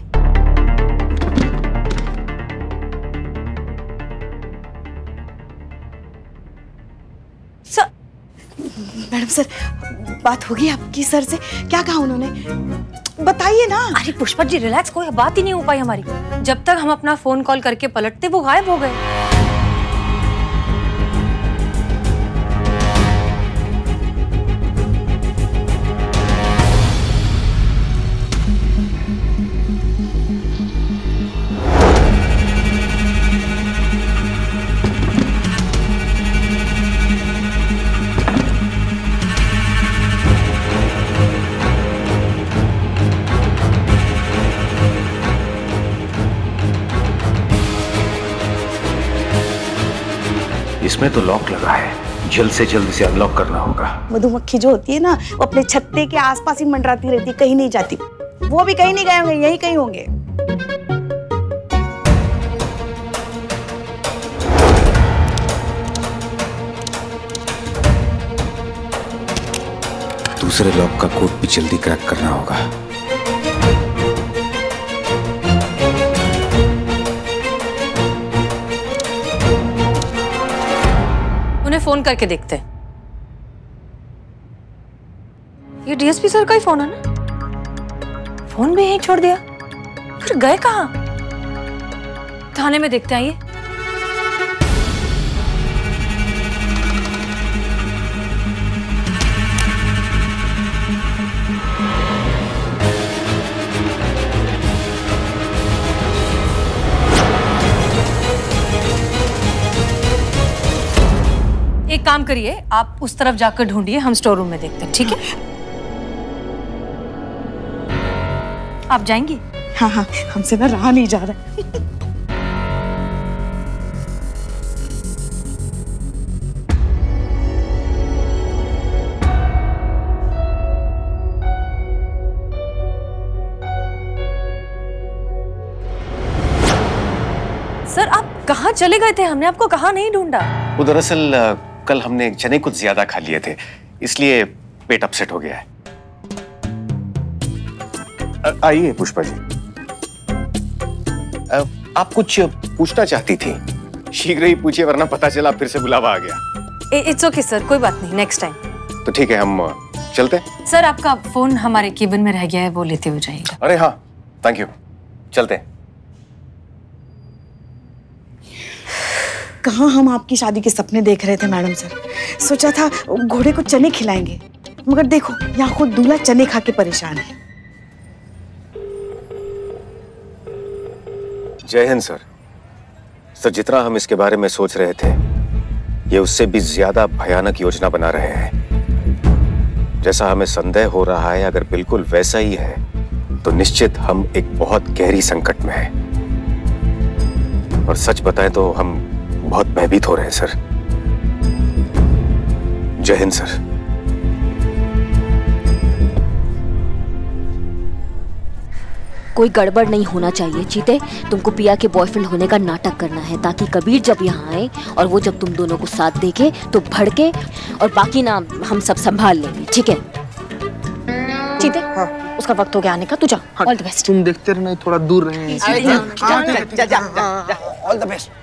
मैडम सर, बात होगी आपकी सर से? क्या कहा उन्होंने, बताइए ना। अरे पुष्पा जी रिलैक्स, कोई बात ही नहीं हो पाई हमारी। जब तक हम अपना फोन कॉल करके पलटते वो गायब हो गए। इसमें तो लॉक लगा है, जल्द से जल्द इसे अनलॉक करना होगा। मधुमक्खी जो होती है ना, वो अपने छत्ते के आसपास ही मंडराती रहती है, कहीं नहीं जाती। वो भी कहीं नहीं गए होंगे, यहीं कहीं होंगे। दूसरे लॉक का कोड भी जल्दी क्रैक करना होगा। फोन करके देखते हैं। ये डीएसपी सर का ही फोन है ना? फोन भी यहीं छोड़ दिया, फिर गए कहाँ? थाने में देखते हैं ये। एक काम करिए, आप उस तरफ जाकर ढूंढिए, हम स्टोर रूम में देखते हैं, ठीक है? आप जाएंगी? हाँ हाँ, हमसे ना रहा नहीं जा रहा। सर आप कहाँ चले गए थे? हमने आपको कहाँ नहीं ढूंढा। वो दरअसल कल हमने चने कुछ ज्यादा खा लिए थे, इसलिए पेट अपसेट हो गया है। आइए पुष्पा जी, आप कुछ पूछना चाहती थी? शीघ्र ही पूछिए, वरना पता चला फिर से बुलावा आ गया। इट्स ओके सर, कोई बात नहीं, नेक्स्ट टाइम। तो ठीक है, हम चलते हैं। सर आपका फोन हमारे केबिन में रह गया है, वो लेते हो जाइएगा। अरे हाँ, थैंक यू। चलते हैं। कहाँ हम आपकी शादी के सपने देख रहे थे मैडम सर। सोचा था घोड़े को चने खिलाएंगे, मगर देखो यहाँ खुद दूल्हा चने खा के परेशान है। जय हिंद सर। सर, जितना हम इसके बारे में सोच रहे थे, ये उससे भी ज्यादा भयानक योजना बना रहे हैं। जैसा हमें संदेह हो रहा है, अगर बिल्कुल वैसा ही है तो निश्चित हम एक बहुत गहरी संकट में हैं। और सच बताएं तो हम बहुत भयभीत हो रहे हैं सर। जय हिंद सर। कोई गड़बड़ नहीं होना चाहिए चीते। तुमको पिया के बॉयफ्रेंड होने का नाटक करना है ताकि कबीर जब यहाँ आए और वो जब तुम दोनों को साथ देखे तो भड़के, और बाकी ना हम सब संभाल लेंगे, ठीक है? चीते, हाँ। उसका वक्त हो गया आने का, तू जा। All the best. तुम देखते रहना, थोड़ा दूर रहे। All the best.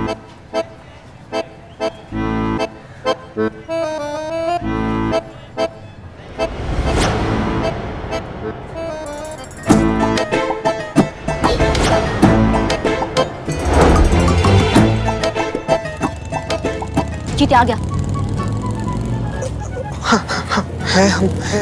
चीते आ गया। है हम है।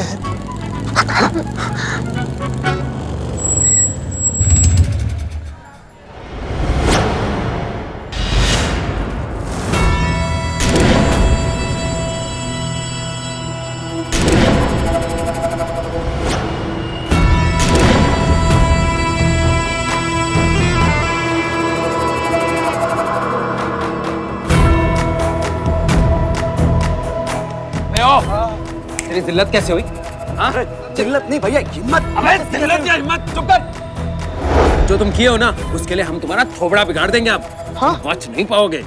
तेरी जिल्लत कैसे हुई? हाँ? जिल्लत नहीं भैया, हिम्मत। अबे जिल्लत या हिम्मत, चुप कर। जो तुम किए हो ना, उसके लिए हम तुम्हारा थोबड़ा बिगाड़ देंगे अब। हाँ? बच नहीं पाओगे।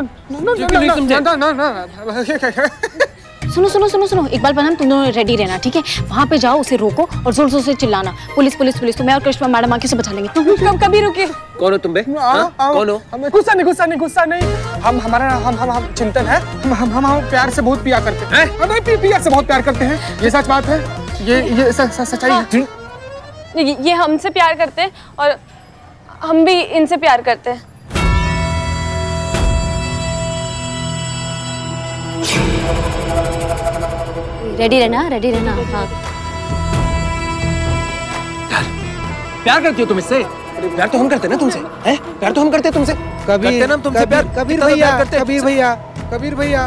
सुनो सुनो सुनो सुनो, इकबाल बनम, तुम दोनों रेडी रहना, ठीक है? वहाँ पे जाओ, उसे रोको और जोर जोर से चिल्लाना, पुलिस पुलिस पुलिस। तो मैं और करिश्मा मैडम आके उसे बचा लेंगे। कभी रुकिए। कौन हो तुम बे? कौन हो? गुस्सा नहीं, गुस्सा नहीं। हम चिंतन है। हम प्यार से बहुत प्यार करते हैं। प्यार से बहुत प्यार करते हैं। ये सच बात है। ये सच्चाई है। ये हमसे प्यार करते हैं और हम भी इनसे प्यार करते हैं। रेडी रहना, रेडी रहना। हाँ। प्यार करती हो तुम इससे? प्यार तो हम करते ना तुमसे, हैं? प्यार तो हम करते तुमसे। करते ना तुमसे प्यार। कबीर भैया, कबीर भैया।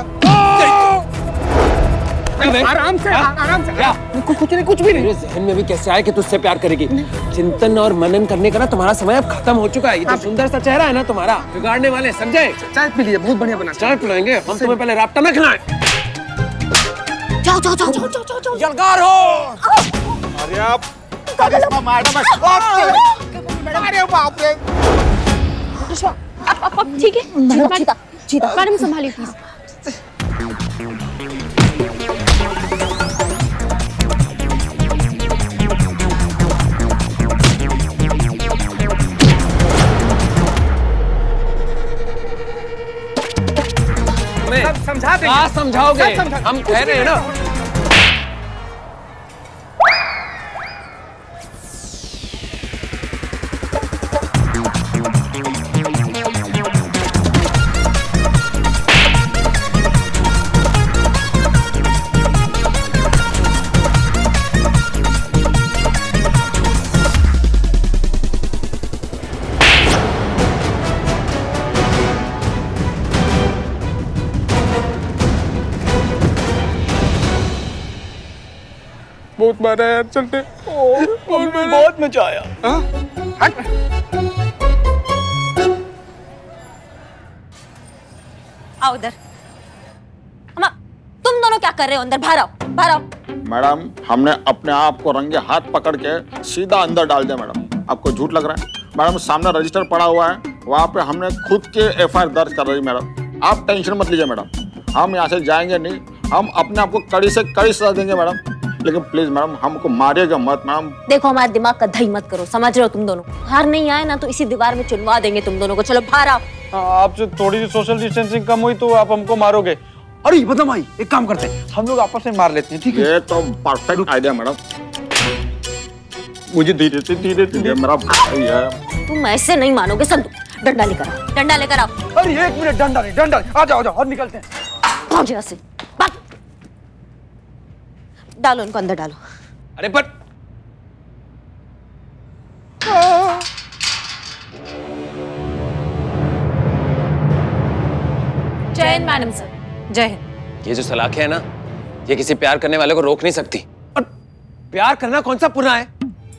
आराम से। कुछ भी नहीं। मेरे जहन में भी कैसे आए कि तुझसे प्यार करेगी? चिंतन और मनन करने का ना तुम्हारा समय अब खत्म हो चुका है। ये तो सुंदर सा चेहरा है ना तुम्हारा, बिगाड़ने वाले, समझे? चाय पी लिए, बहुत बढ़िया बना। चाय पिलाएंगे हम तुम्हें, पहले राब्ता में खिलाएं। जाओ जाओ जाओ जाओ जाओ जाओ। जलगार हो। अरे आप करिश्मा मैडम, अरे बाप रे। ठीक है, मैडम संभालिए प्लीज। समझा देंगे। हाँ समझाओगे, हम कह रहे हैं ना। बहुत मारा यार, चलते। बहुत मजा आया। आओ उधर। अम्मा, तुम दोनों क्या कर रहे हो अंदर? बाहर आओ, बाहर आओ। मैडम, हमने अपने आप को रंगे हाथ पकड़ के सीधा अंदर डाल दिया मैडम। आपको झूठ लग रहा है? मैडम सामने रजिस्टर पड़ा हुआ है, वहाँ पे हमने खुद के एफआईआर दर्ज कर रही मैडम। आप टेंशन मत लीजिए मैडम, हम यहाँ से जाएंगे नहीं। हम अपने आप को कड़ी से कड़ी सजा देंगे मैडम, लेकिन प्लीज मैडम हमको मारिएगा मत मैडम। देखो हमारा दिमाग का दही मत करो, समझ रहे हो तुम दोनों? बाहर नहीं आए ना तो इसी दीवार में चुनवा देंगे तुम दोनों को। चलो बाहर आओ। आपसे थोड़ी सी सोशल डिस्टेंसिंग कम हुई तो आप हमको मारोगे। अरे बदम भाई, एक काम करते हैं, हम लोग आपस में मार लेते हैं, ठीक है? ये तो परफेक्ट आइडिया मैडम। मुझे धीरे धीरे मेरा भाई है। तुम ऐसे नहीं मानोगे। संतु, डंडा लेकर आओ, डंडा लेकर आओ। अरे एक मिनट, डंडा नहीं, डंडा नहीं। आ जाओ और निकलते हैं। पहुंच यहाँ से, डालो इनको अंदर, डालो। अरे पर जय हिंद मैडम सर। जय हिंद। ये जो सलाखें है ना, ये किसी प्यार करने वाले को रोक नहीं सकती। और प्यार करना कौन सा पुना है?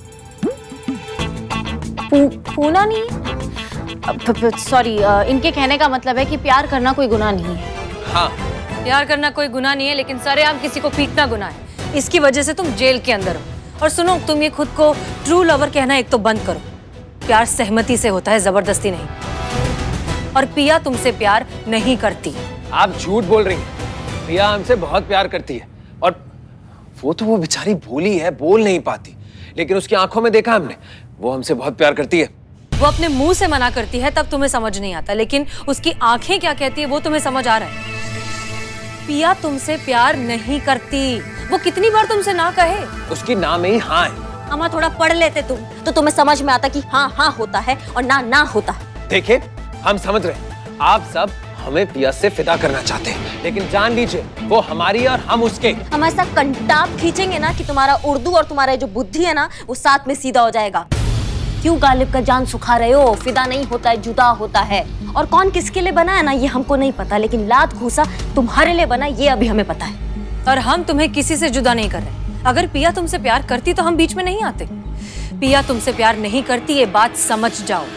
पूना नहीं, सॉरी, इनके कहने का मतलब है कि प्यार करना कोई गुनाह नहीं है। हाँ, प्यार करना कोई गुनाह नहीं है, लेकिन सरेआम किसी को पीटना गुनाह है। इसकी वजह से तुम जेल के अंदर हो। और सुनो, तुम ये खुद को ट्रू लवर कहना एक तो बंद करो। प्यार सहमति से होता है, जबरदस्ती नहीं। और पिया तुमसे प्यार नहीं करती। आप झूठ बोल रही हैं। पिया हमसे बहुत प्यार करती है, और वो बेचारी भोली है, बोल नहीं पाती, लेकिन उसकी आंखों में देखा हमने, वो हमसे बहुत प्यार करती है। वो अपने मुंह से मना करती है तब तुम्हें समझ नहीं आता, लेकिन उसकी आंखें क्या कहती है वो तुम्हें समझ आ रहा है। पिया तुमसे प्यार नहीं करती। वो कितनी बार तुमसे ना कहे। उसकी ना में ही हाँ है। अम्मा थोड़ा पढ़ लेते तुम, तो तुम्हें समझ में आता कि हाँ हाँ होता है और ना ना होता है। देखिए, हम समझ रहे हैं आप सब हमें पिया से फिदा करना चाहते हैं, लेकिन जान लीजिए वो हमारी और हम उसके। हम ऐसा कंटाप खींचेंगे ना कि तुम्हारा उर्दू और तुम्हारा जो बुद्धि है ना वो साथ में सीधा हो जाएगा। क्यों गालिब का जान सुखा रहे हो? फिदा नहीं होता है, जुदा होता है। और कौन किसके लिए बना है ना ये हमको नहीं पता, लेकिन लात घूसा तुम्हारे लिए बना ये अभी हमें पता है। और हम तुम्हें किसी से जुदा नहीं कर रहे। अगर पिया तुमसे प्यार करती तो हम बीच में नहीं आते। पिया तुमसे प्यार नहीं करती, ये बात समझ जाओ।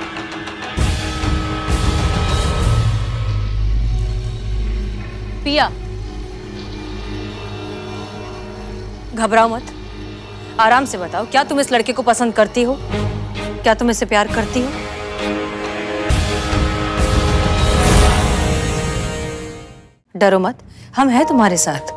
पिया, घबराओ मत, आराम से बताओ, क्या तुम इस लड़के को पसंद करती हो? क्या तुम इससे प्यार करती हो? डरो मत, हम हैं तुम्हारे साथ।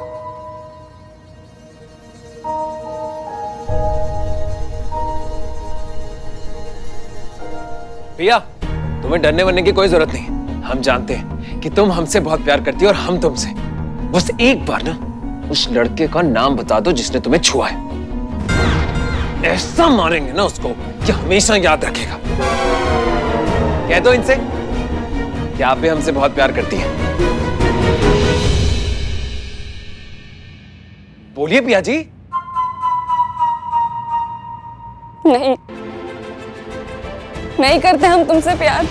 पिया, तुम्हें डरने वरने की कोई जरूरत नहीं। हम जानते हैं कि तुम हमसे बहुत प्यार करती हो और हम तुमसे। बस एक बार ना उस लड़के का नाम बता दो जिसने तुम्हें छुआ है। ऐसा मारेंगे ना उसको कि हमेशा याद रखेगा। कह दो इनसे कि आप भी हमसे बहुत प्यार करती हैं। बोलिए पिया जी। नहीं, नहीं करते हम तुमसे प्यार।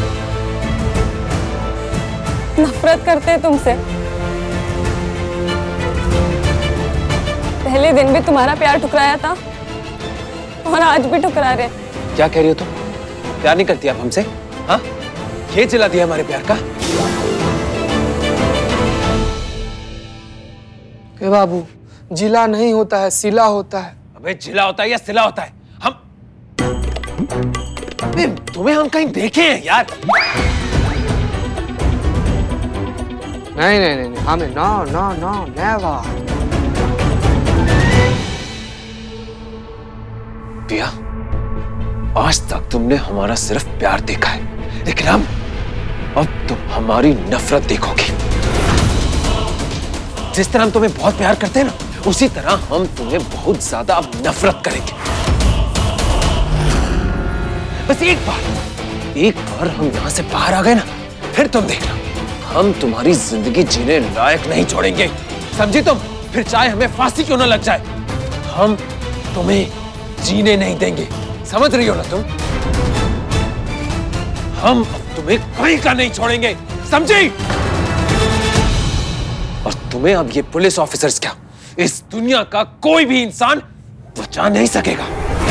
नफरत करते हैं तुमसे। पहले दिन भी तुम्हारा प्यार ठुकराया था और आज भी ठुकरा रहे। क्या कह रही हो तुम? प्यार नहीं करती आप हमसे? हाँ, ये चिल्ला दिया हमारे प्यार का। ए बाबू, जिला नहीं होता है, सिला होता है। अबे जिला होता है या सिला होता है? हम अबे तुम्हें हम कहीं देखे हैं यार? नहीं नहीं नहीं, हमें नो नो नो नेवर। पिया, आज तक तुमने हमारा सिर्फ प्यार देखा है, लेकिन अब तुम हमारी नफरत देखोगी। जिस तरह हम तुम्हें बहुत प्यार करते हैं ना, उसी तरह हम तुम्हें बहुत ज्यादा अब नफरत करेंगे। बस एक बार हम यहां से बाहर आ गए ना, फिर तुम देखना, हम तुम्हारी जिंदगी जीने लायक नहीं छोड़ेंगे। समझी तुम? फिर चाहे हमें फांसी क्यों ना लग जाए, हम तुम्हें जीने नहीं देंगे। समझ रही हो ना तुम? हम तुम्हें कहीं का नहीं छोड़ेंगे, समझी? और तुम्हें अब ये पुलिस ऑफिसर्स क्या, इस दुनिया का कोई भी इंसान बचा नहीं सकेगा।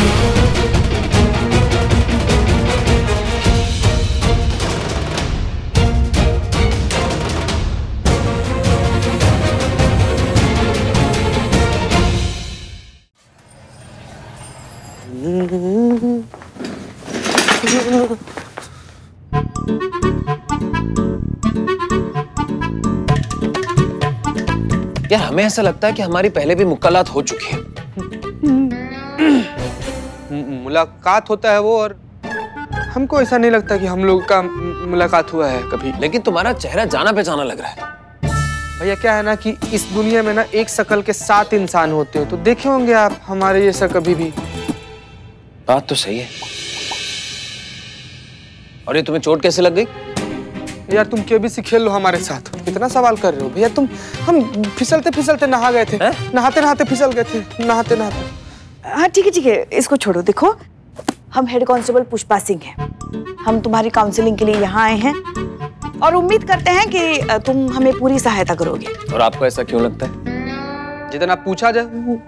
यार, हमें ऐसा लगता है कि हमारी पहले भी मुलाकात हो चुकी है। मुलाकात होता है वो, और हमको ऐसा नहीं लगता कि हम लोग का मुलाकात हुआ है कभी। लेकिन तुम्हारा चेहरा जाना पहचाना लग रहा है। भैया क्या है ना कि इस दुनिया में ना एक शक्ल के 7 इंसान होते हो, तो देखे होंगे आप हमारे जैसा कभी भी। बात तो सही है। और ये तुम्हें चोट कैसे लग गई? यार तुम केबीसी खेल लो हमारे साथ, कितना सवाल कर रहे हो भैया तुम। हम फिसलते फिसलते नहा गए थे, नहाते नहाते फिसल गए थे, नहाते नहाते। हाँ ठीक है, इसको छोड़ो। देखो, हम हेड कांस्टेबल पुष्पा सिंह हैं। हम तुम्हारी काउंसलिंग के लिए यहाँ आए हैं और उम्मीद करते हैं कि तुम हमें पूरी सहायता करोगे। और आपको ऐसा क्यों लगता है? जितना पूछा जाए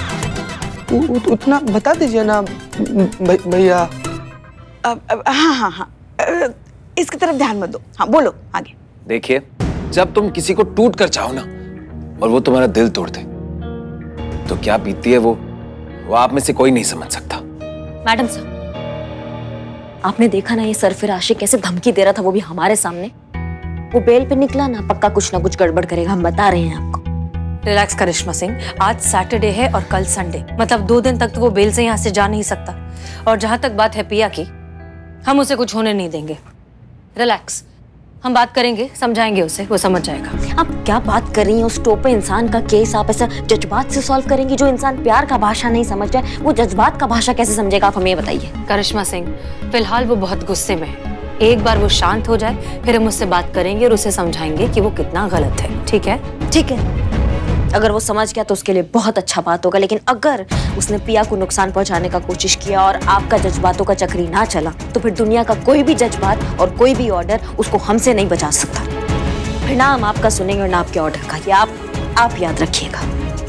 उतना बता दीजिए ना भैया। हाँ, इसकी तरफ ध्यान मत दो। हाँ बोलो आगे। देखिए, जब तुम किसी को टूट कर चाहो ना और वो तुम्हारा दिल तोड़ दे, तो क्या बीतती है वो आप में से कोई नहीं समझ सकता। मैडम साहब, आपने देखा ना ये सरफिर आशिक कैसे धमकी दे रहा था, वो भी हमारे सामने। वो बेल पे निकला ना, पक्का कुछ ना कुछ गड़बड़ करेगा, हम बता रहे हैं आपको। रिलैक्स करिश्मा सिंह, आज सैटरडे है और कल संडे, मतलब 2 दिन तक तो वो बेल से यहाँ से जा नहीं सकता। और जहां तक बात है पिया की, हम उसे कुछ होने नहीं देंगे। रिलैक्स, हम बात करेंगे, समझाएंगे उसे, वो समझ जाएगा। आप क्या बात कर रही हैं? उस टोपे इंसान का केस आप ऐसा जज्बात से सॉल्व करेंगी? जो इंसान प्यार का भाषा नहीं समझ जाए वो जज्बात का भाषा कैसे समझेगा? आप हमें बताइए। करिश्मा सिंह, फिलहाल वो बहुत गुस्से में है। एक बार वो शांत हो जाए फिर हम उससे बात करेंगे और उसे समझाएंगे कि वो कितना गलत है। ठीक है? ठीक है, अगर वो समझ गया तो उसके लिए बहुत अच्छा बात होगा, लेकिन अगर उसने पिया को नुकसान पहुंचाने का कोशिश किया और आपका जज्बातों का चक्री ना चला तो फिर दुनिया का कोई भी जज्बात और कोई भी ऑर्डर उसको हमसे नहीं बचा सकता। फिर ना हम आपका सुनेंगे और ना आपके ऑर्डर का। ये आप याद रखिएगा।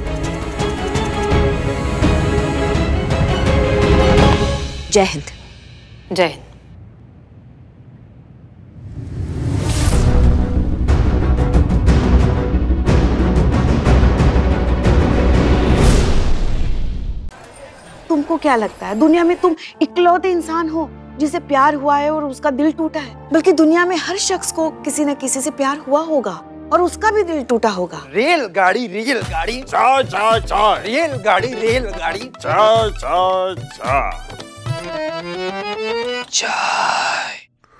जय हिंद। जय हिंद। तुमको क्या लगता है दुनिया में तुम इकलौते इंसान हो जिसे प्यार हुआ है और उसका दिल टूटा है? बल्कि दुनिया में हर शख्स को किसी न किसी से प्यार हुआ होगा और उसका भी दिल टूटा होगा। रेलगाड़ी रेलगाड़ी चा चा चा, रेलगाड़ी रेलगाड़ी चा चा चा। चाय।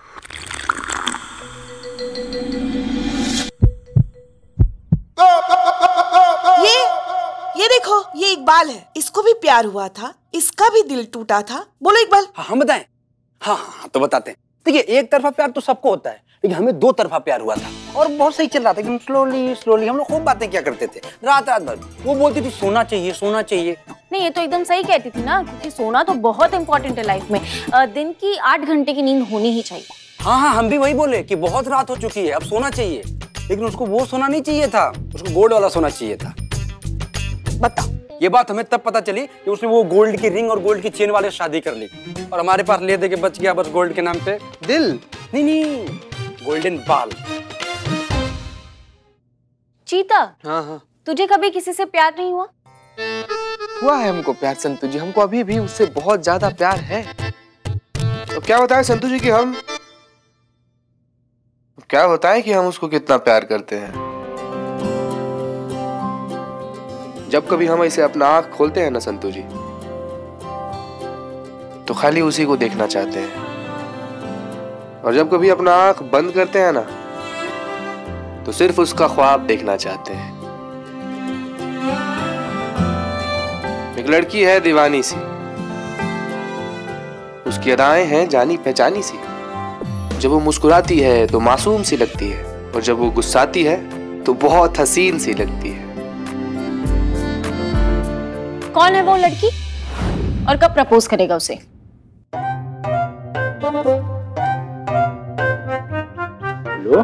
ये देखो, ये इकबाल है, इसको भी प्यार हुआ था, इसका भी दिल टूटा था। बोलो इकबाल। हाँ हम बताएं। हाँ तो बताते हैं। देखिए, एक तरफा प्यार तो सबको होता है, लेकिन हमें 2 तरफा प्यार हुआ था और बहुत सही चल रहा था। एकदम स्लोली स्लोली हम लोग खूब बातें क्या करते थे, रात रात भर। वो बोलती थी सोना चाहिए सोना चाहिए। नहीं, ये तो एकदम सही कहती थी ना, क्योंकि सोना तो बहुत इंपॉर्टेंट है लाइफ में। दिन की 8 घंटे की नींद होनी ही चाहिए। हाँ, हम भी वही बोले कि बहुत रात हो चुकी है, अब सोना चाहिए। लेकिन उसको वो सोना नहीं चाहिए था, उसको गोल्ड वाला सोना चाहिए था। बताओ, ये बात हमें तब पता चली कि उसने वो गोल्ड की रिंग और गोल्ड की चेन वाले शादी कर ली और हमारे पास ले दे के बच गया बस गोल्ड के नाम पे दिल। नहीं, गोल्डन बाल। चीता, हाँ, तुझे कभी किसी से प्यार नहीं हुआ? हुआ है हमको प्यार संतु जी, हमको अभी भी उससे बहुत ज्यादा प्यार है। तो क्या बताएं संतु जी कि हम उसको कितना प्यार करते हैं। जब कभी हम इसे अपना आंख खोलते हैं ना संतु जी, तो खाली उसी को देखना चाहते हैं, और जब कभी अपना आंख बंद करते हैं ना, तो सिर्फ उसका ख्वाब देखना चाहते हैं। एक लड़की है दीवानी सी, उसकी अदाएं हैं जानी पहचानी सी। जब वो मुस्कुराती है तो मासूम सी लगती है, और जब वो गुस्साती है तो बहुत हसीन सी लगती है। कौन है वो लड़की और कब प्रपोज करेगा उसे? हेलो?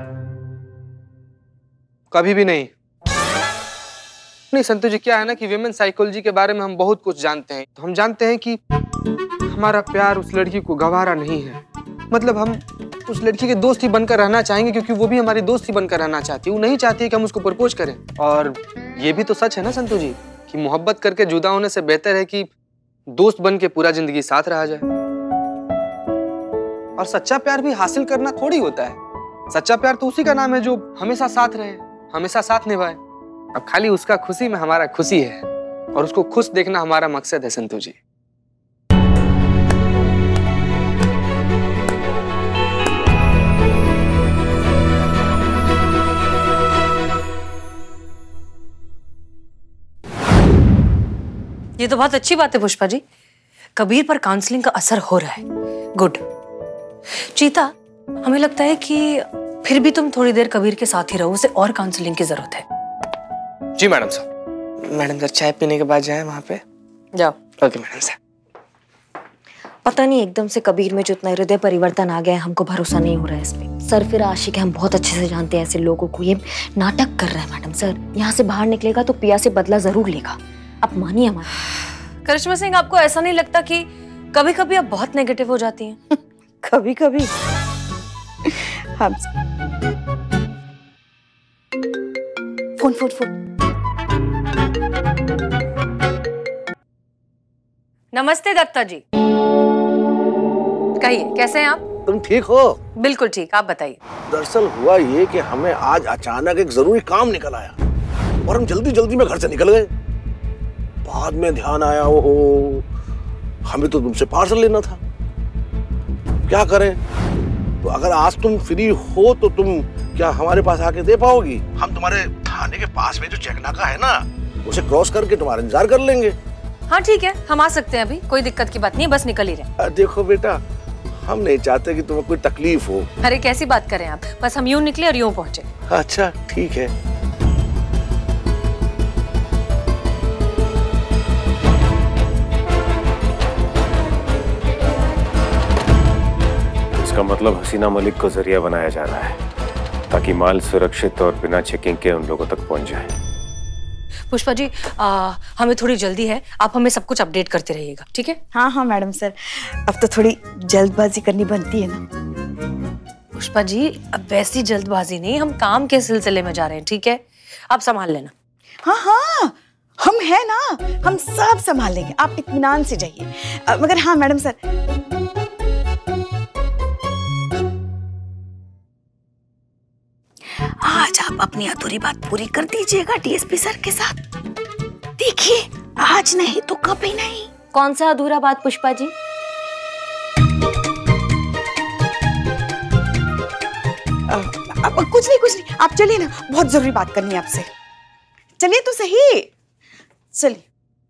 कभी भी नहीं संतु जी। क्या है ना कि विमेन साइकोलॉजी के बारे में हम बहुत कुछ जानते हैं। तो हम जानते हैं कि हमारा प्यार उस लड़की को गवारा नहीं है। मतलब हम उस लड़की के दोस्त ही बनकर रहना चाहेंगे, क्योंकि वो भी हमारी दोस्त ही बनकर रहना चाहती है। वो नहीं चाहती है कि हम उसको प्रपोज करें। और ये भी तो सच है ना संतु जी कि मोहब्बत करके जुदा होने से बेहतर है कि दोस्त बन के पूरा जिंदगी साथ रहा जाए। और सच्चा प्यार भी हासिल करना थोड़ी होता है। सच्चा प्यार तो उसी का नाम है जो हमेशा साथ रहे, हमेशा साथ निभाए। अब खाली उसका खुशी में हमारा खुशी है, और उसको खुश देखना हमारा मकसद है संतु जी। ये तो बहुत अच्छी बात है पुष्पा जी, कबीर पर काउंसलिंग का असर हो रहा है। गुड। चीता, हमें लगता है कि फिर भी तुम थोड़ी देर कबीर के साथ ही रहो, उसे और काउंसलिंग की जरूरत है। जी मैडम साहब। मैडम सर, चाय पीने के बाद जाए वहां पे? जाओ। ओके मैडम साहब। पता नहीं एकदम से कबीर में जो इतना हृदय परिवर्तन आ गया है, हमको भरोसा नहीं हो रहा है इस पे। सर फिर आशिक है, हम बहुत अच्छे से जानते हैं ऐसे लोगों को। ये नाटक कर रहा है मैडम सर। यहाँ से बाहर निकलेगा तो पिया से बदला जरूर लेगा। आप मानिए हमारा। करिश्मा सिंह, आपको ऐसा नहीं लगता कि कभी कभी आप बहुत नेगेटिव हो जाती हैं? कभी कभी हम फोन फोन फोन नमस्ते दत्ता जी। कहिए कैसे हैं आप? तुम ठीक हो? बिल्कुल ठीक, आप बताइए। दरअसल हुआ ये कि हमें आज अचानक एक जरूरी काम निकल आया और हम जल्दी जल्दी में घर से निकल गए। बाद में ध्यान आया, ओहो हमें तो तुमसे पार्सल लेना था, क्या करें? तो अगर आज तुम फ्री हो तो तुम क्या हमारे पास आके दे पाओगी? हम तुम्हारे थाने के पास में जो चेक नाका है ना, उसे क्रॉस करके तुम्हारा इंतजार कर लेंगे। हाँ ठीक है, हम आ सकते हैं अभी, कोई दिक्कत की बात नहीं है, बस निकल ही रहे। देखो बेटा, हम नहीं चाहते कि तुम्हें कोई तकलीफ हो। अरे कैसी बात करें आप, बस हम यूं निकले और यूं पहुंचे। अच्छा ठीक है। इसका मतलब हसीना मलिक को जरिया बनाया जा रहा है ताकि माल सुरक्षित और बिना चेकिंग के उन लोगों तक पहुंच जाए। पुष्पा जी, हमें थोड़ी जल्दी है, आप हमें सब कुछ अपडेट करते रहिएगा, ठीक है? हाँ हाँ मैडम सर, अब तो थोड़ी जल्दबाजी करनी बनती है ना। पुष्पा जी, अब वैसी जल्दबाजी नहीं, हम काम के सिलसिले में जा रहे हैं, ठीक है? आप संभाल लेना। हाँ हाँ, हम है ना, हम सब संभाल लेंगे, आप इत्मीनान से जाइए। मगर हाँ मैडम सर, आज आप अपनी अधूरी बात पूरी कर दीजिएगा डीएसपी सर के साथ। देखिए, आज नहीं तो कभी नहीं। कौन सा अधूरा बात पुष्पा जी? कुछ नहीं, आप चलिए ना, बहुत जरूरी बात करनी है आपसे। चलिए तो सही, चलिए।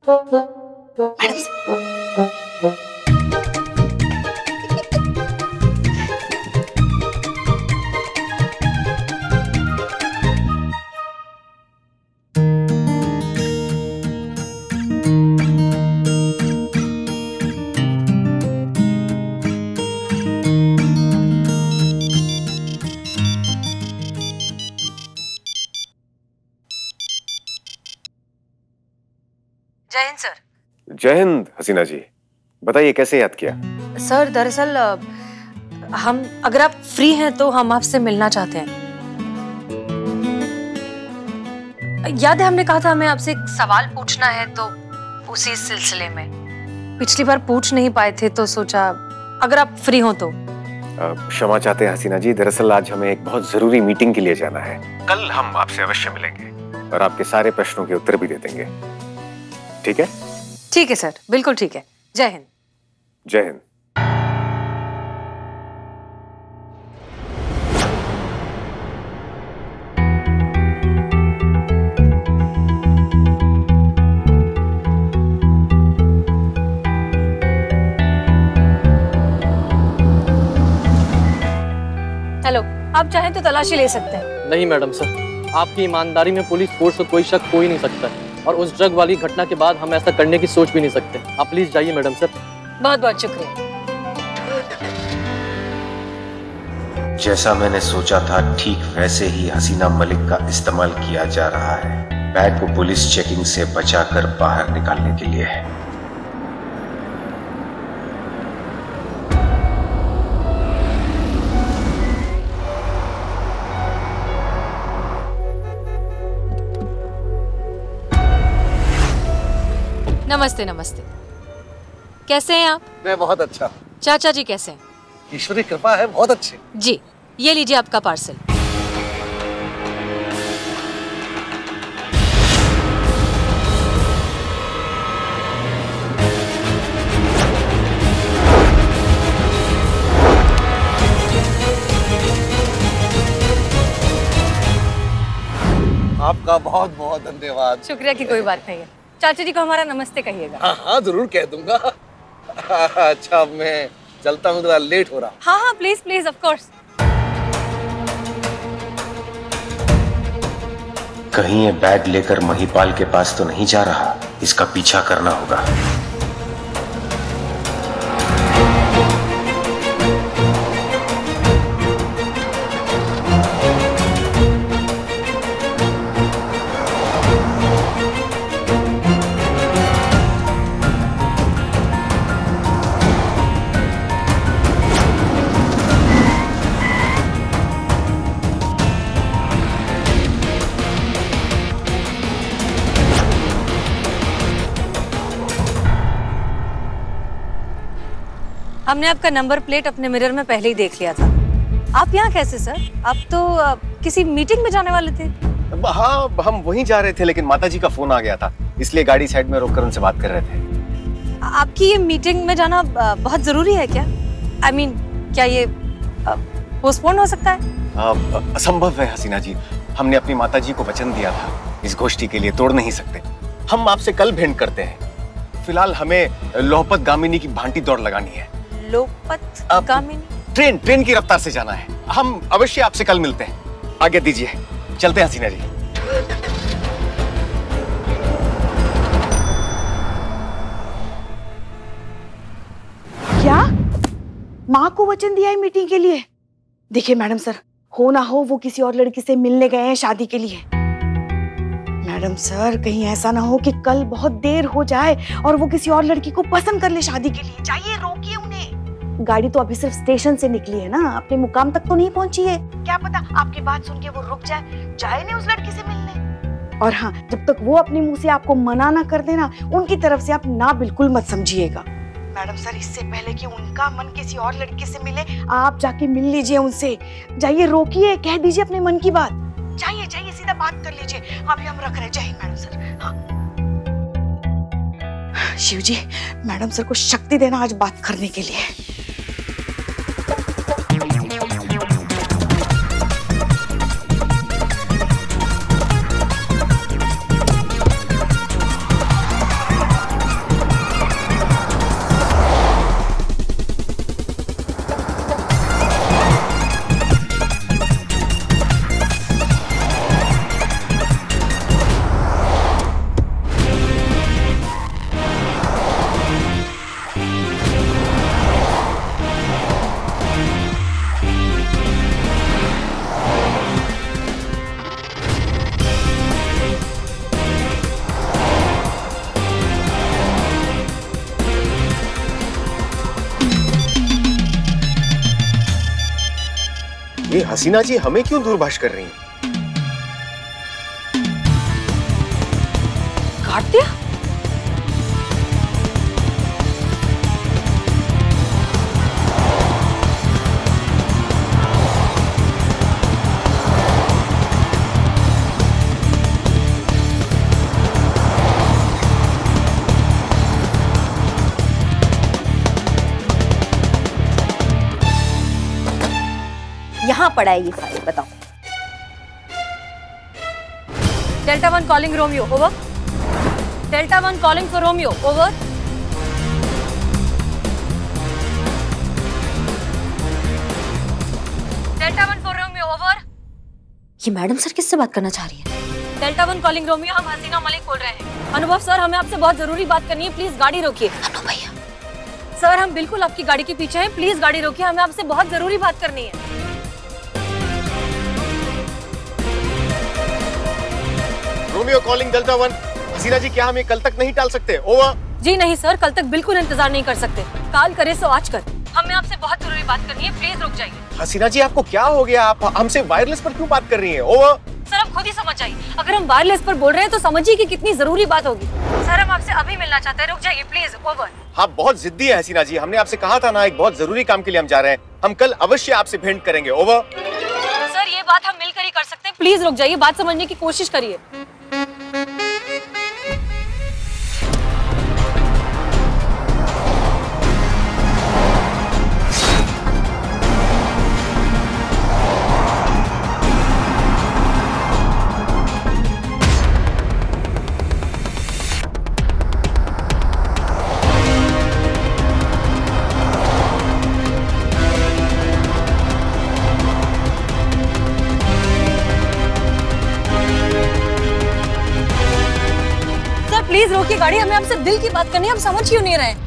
जय हिंद सर। जय हिंद हसीना जी, बताइए कैसे याद किया? सर दरअसल हम, अगर आप फ्री हैं तो हम आपसे मिलना चाहते हैं। याद है हमने कहा था हमें आपसे एक सवाल पूछना है, तो उसी सिलसिले में पिछली बार पूछ नहीं पाए थे, तो सोचा अगर आप फ्री हो तो। क्षमा चाहते हैं हसीना जी, दरअसल आज हमें एक बहुत जरूरी मीटिंग के लिए जाना है। कल हम आपसे अवश्य मिलेंगे और आपके सारे प्रश्नों के उत्तर भी दे देंगे, ठीक है? ठीक है सर, बिल्कुल ठीक है। जय हिंद। जय हिंद। हेलो, आप चाहें तो तलाशी ले सकते हैं। नहीं मैडम सर, आपकी ईमानदारी में पुलिस फोर्स को कोई शक हो ही नहीं सकता है, और उस ड्रग वाली घटना के बाद हम ऐसा करने की सोच भी नहीं सकते। आप प्लीज जाइए मैडम सर। बहुत बहुत शुक्रिया। जैसा मैंने सोचा था ठीक वैसे ही हसीना मलिक का इस्तेमाल किया जा रहा है बैग को पुलिस चेकिंग से बचाकर बाहर निकालने के लिए। नमस्ते नमस्ते, कैसे हैं आप? मैं बहुत अच्छा। चाचा जी कैसे हैं? ईश्वरी कृपा है, बहुत अच्छे। जी, ये लीजिए आपका पार्सल। आपका बहुत बहुत धन्यवाद। शुक्रिया की कोई बात नहीं है। चाचा जी को हमारा नमस्ते कहिएगा। हाँ हाँ जरूर कह दूंगा। अच्छा मैं चलता हूँ, थोड़ा लेट हो रहा। हाँ हाँ प्लीज प्लीज, ऑफ कोर्स। कहीं ये बैग लेकर महिपाल के पास तो नहीं जा रहा, इसका पीछा करना होगा। हमने आपका नंबर प्लेट अपने मिरर में पहले ही देख लिया था। आप यहाँ कैसे सर? आप तो किसी मीटिंग में जाने वाले थे। हाँ, हम वहीं जा रहे थे, लेकिन माताजी का फोन आ गया था, इसलिए गाड़ी साइड में रोककर उनसे बात कर रहे थे। आपकी ये मीटिंग में जाना बहुत जरूरी है क्या? I mean, क्या ये पोस्टपोन हो सकता है? असंभव है हसीना जी, हमने अपनी माताजी को वचन दिया था, इस गोष्ठी के लिए तोड़ नहीं सकते। हम आपसे कल भेंट करते हैं। फिलहाल हमें लोहपत गामिनी की भांटी दौड़ लगानी है। लोहपत गामिनी? ट्रेन की रफ्तार से जाना है। हम अवश्य आपसे कल मिलते हैं। आज्ञा दीजिए, चलते हैं हसीना जी। क्या माँ को वचन दिया है मीटिंग के लिए? देखिए मैडम सर, हो ना हो वो किसी और लड़की से मिलने गए हैं शादी के लिए। मैडम सर, कहीं ऐसा ना हो कि कल बहुत देर हो जाए और वो किसी और लड़की को पसंद कर ले शादी के लिए। जाइए, रोकिए उन्हें। गाड़ी तो अभी सिर्फ स्टेशन से निकली है ना, अपने मुकाम तक तो नहीं पहुंची है। क्या पता आपकी बात सुन के वो रुक जाए नहीं उस लड़की से मिलने। और हाँ, जब तक वो अपने मुंह से आपको मना ना कर देना, उनकी तरफ से आप ना बिल्कुल मत समझिएगा। मैडम सर, इससे पहले कि उनका मन किसी और लड़की से मिले, आप जाके मिल लीजिए उनसे। जाइए, रोकिए, कह दीजिए अपने मन की बात। जाइए जाइए, सीधा बात कर लीजिए। अभी हम रख रहे हैं। जय हिंद मैडम सर। हाँ। शिव जी, मैडम सर को शक्ति देना आज बात करने के लिए। ये हसीना जी हमें क्यों दूरभाष कर रही हैं? काट दिया? यहाँ पड़ा है ये फाइल, बताओ। Delta 1 calling Romeo, over. Delta 1 calling for Romeo, over. Delta 1 for Romeo, over. ये मैडम सर किससे बात करना चाह रही है? डेल्टा 1 कॉलिंग रोमियो, हम हसीना मलिक बोल रहे हैं। अनुभव सर, हमें आपसे बहुत जरूरी बात करनी है, प्लीज गाड़ी रोकिए। अनु भैया। सर, हम बिल्कुल आपकी गाड़ी के पीछे हैं, प्लीज गाड़ी रोकिए, हमें आपसे बहुत जरूरी बात करनी है। Romeo calling delta 1। Hasina ji, क्या हम ये कल तक नहीं टाल सकते? ओवर। जी नहीं सर, कल तक बिल्कुल इंतजार नहीं कर सकते। काल करे सो आज कर, हमें आपसे बहुत जरूरी बात करनी है, प्लीज रुक जाइए। हसीना जी, आपको क्या हो गया? आप हमसे वायरलेस पर क्यों बात कर रही हैं? ओवर। सर, आप खुद ही समझ जाइए, अगर हम वायरलेस पर बोल रहे हैं तो समझिए कि कितनी जरूरी बात होगी। सर, हम आपसे अभी मिलना चाहते हैं, रुक जाइए प्लीज, ओवर। हाँ, बहुत जिद्दी है हसीना जी, हमने आपसे कहा था ना, एक बहुत जरूरी काम के लिए हम जा रहे हैं। हम कल अवश्य आपसे भेंट करेंगे, ओवर। सर, ये बात हम मिलकर ही कर सकते हैं, प्लीज रुक जाइए, बात समझने की कोशिश करिए। प्लीज रोकिए गाड़ी, हमें आपसे दिल की बात करनी है, हम समझ क्यों नहीं रहे?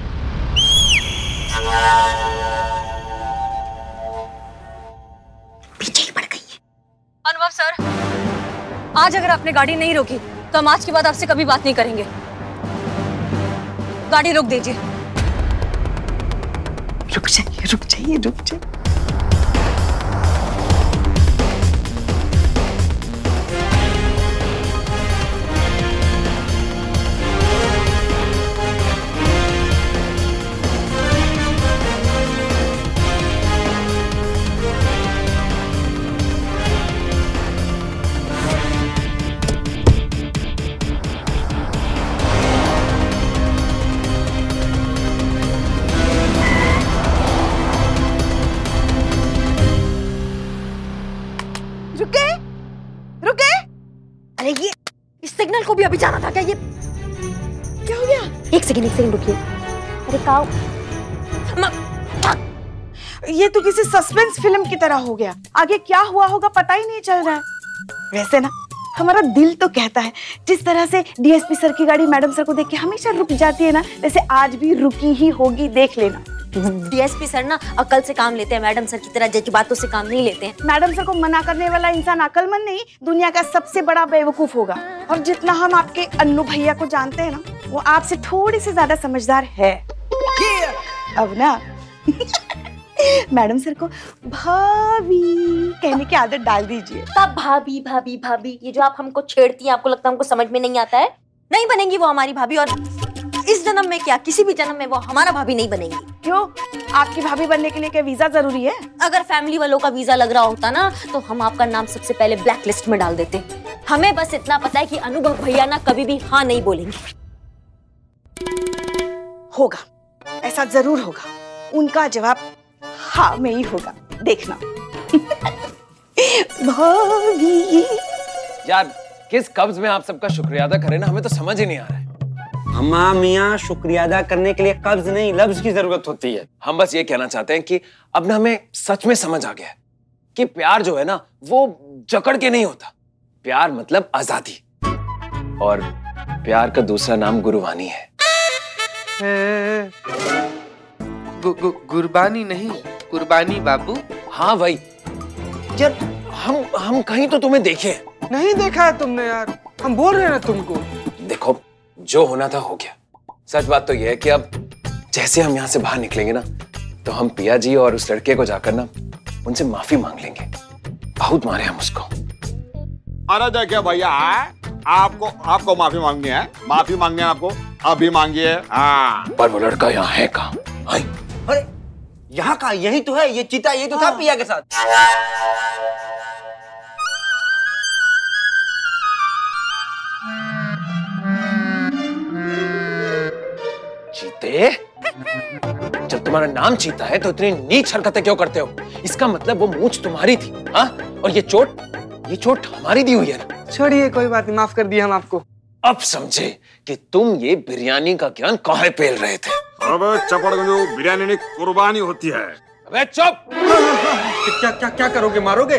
पीछे ही पड़ गई है। अनुभव सर, आज अगर आपने गाड़ी नहीं रोकी तो हम आज के बाद आपसे कभी बात नहीं करेंगे। गाड़ी रोक दीजिए। रुक जाइए, रुक जाइए, रुक जाइए। रुके रुके। अरे ये इस सिग्नल को भी अभी जाना था क्या? ये क्या हो गया? एक सेकंड रुकिए। अरे काओ, ये तो किसी सस्पेंस फिल्म की तरह हो गया। आगे क्या हुआ होगा पता ही नहीं चल रहा है। वैसे ना हमारा दिल तो कहता है जिस तरह से डीएसपी सर की गाड़ी मैडम सर को देख के हमेशा रुक जाती है ना, वैसे आज भी रुकी ही होगी, देख लेना। डीएसपी सर ना अकल से काम लेते हैं, मैडम सर की तरह जज की बातों से काम नहीं लेते हैं। मैडम सर को मना करने वाला इंसान अकलमंद नहीं, दुनिया का सबसे बड़ा बेवकूफ होगा। और जितना हम आपके अन्नू भैया को जानते हैं ना, वो आपसे थोड़ी सी ज्यादा समझदार है। अब ना मैडम सर को भाभी कहने की आदत डाल दीजिए। तब भाभी भाभी भाभी ये जो आप हमको छेड़ती हैं, आपको लगता है हमको समझ में नहीं आता है? नहीं बनेंगी वो हमारी भाभी, और इस जन्म में क्या किसी भी जन्म में वो हमारा भाभी नहीं बनेंगी। क्यों? आपकी भाभी बनने के लिए क्या वीजा जरूरी है? अगर फैमिली वालों का वीजा लग रहा होता ना तो हम आपका नाम सबसे पहले ब्लैक लिस्ट में डाल देते। हमें बस इतना पता है कि अनुभव भैया ना कभी भी हाँ नहीं बोलेंगे। होगा, ऐसा जरूर होगा। उनका जवाब हाँ में ही होगा, देखना। भाभी यार किस कब्ज में आप सबका शुक्रिया अदा करें ना, हमें तो समझ ही नहीं आ रहा है। अम्मा मियाँ, शुक्रिया अदा करने के लिए कब्ज नहीं लफ्ज की जरूरत होती है। हम बस ये कहना चाहते हैं कि अब ना हमें सच में समझ आ गया है कि प्यार जो है ना वो जकड़ के नहीं होता। प्यार मतलब आजादी, और प्यार का दूसरा नाम गुरबानी है। गुरबानी नहीं, कुर्बानी बाबू। हाँ भाई, यार हम कहीं तो तुम्हें देखे। नहीं देखा है तुमने यार, हम बोल रहे हैं ना तुमको। देखो जो होना था हो गया। सच बात तो यह है कि अब जैसे हम यहाँ से बाहर निकलेंगे ना, तो हम पिया जी और उस लड़के को जाकर ना उनसे माफी मांग लेंगे। बहुत मारे हम उसको। अरे देखिए भैया, आपको माफी मांगनी है, माफी मांगनी है आपको, अभी मांगिए। पर वो लड़का यहाँ है कहाँ? अरे यहाँ का यही तो है, ये चीता यही तो था पिया के साथ। चीते? जब तुम्हारा नाम चीता है तो इतनी नीच हरकतें क्यों करते हो? इसका मतलब वो मूंछ तुम्हारी थी, हाँ? और ये चोट हमारी दी हुई है ना। छोड़िए, कोई बात नहीं, माफ कर दिया हम आपको। अब समझे कि तुम ये बिरयानी का ज्ञान काहे पेल रहे थे। अबे चपड़गंजू, बिरयानी नहीं कुर्बानी होती है। अबे चुप! क्या करोगे, मारोगे?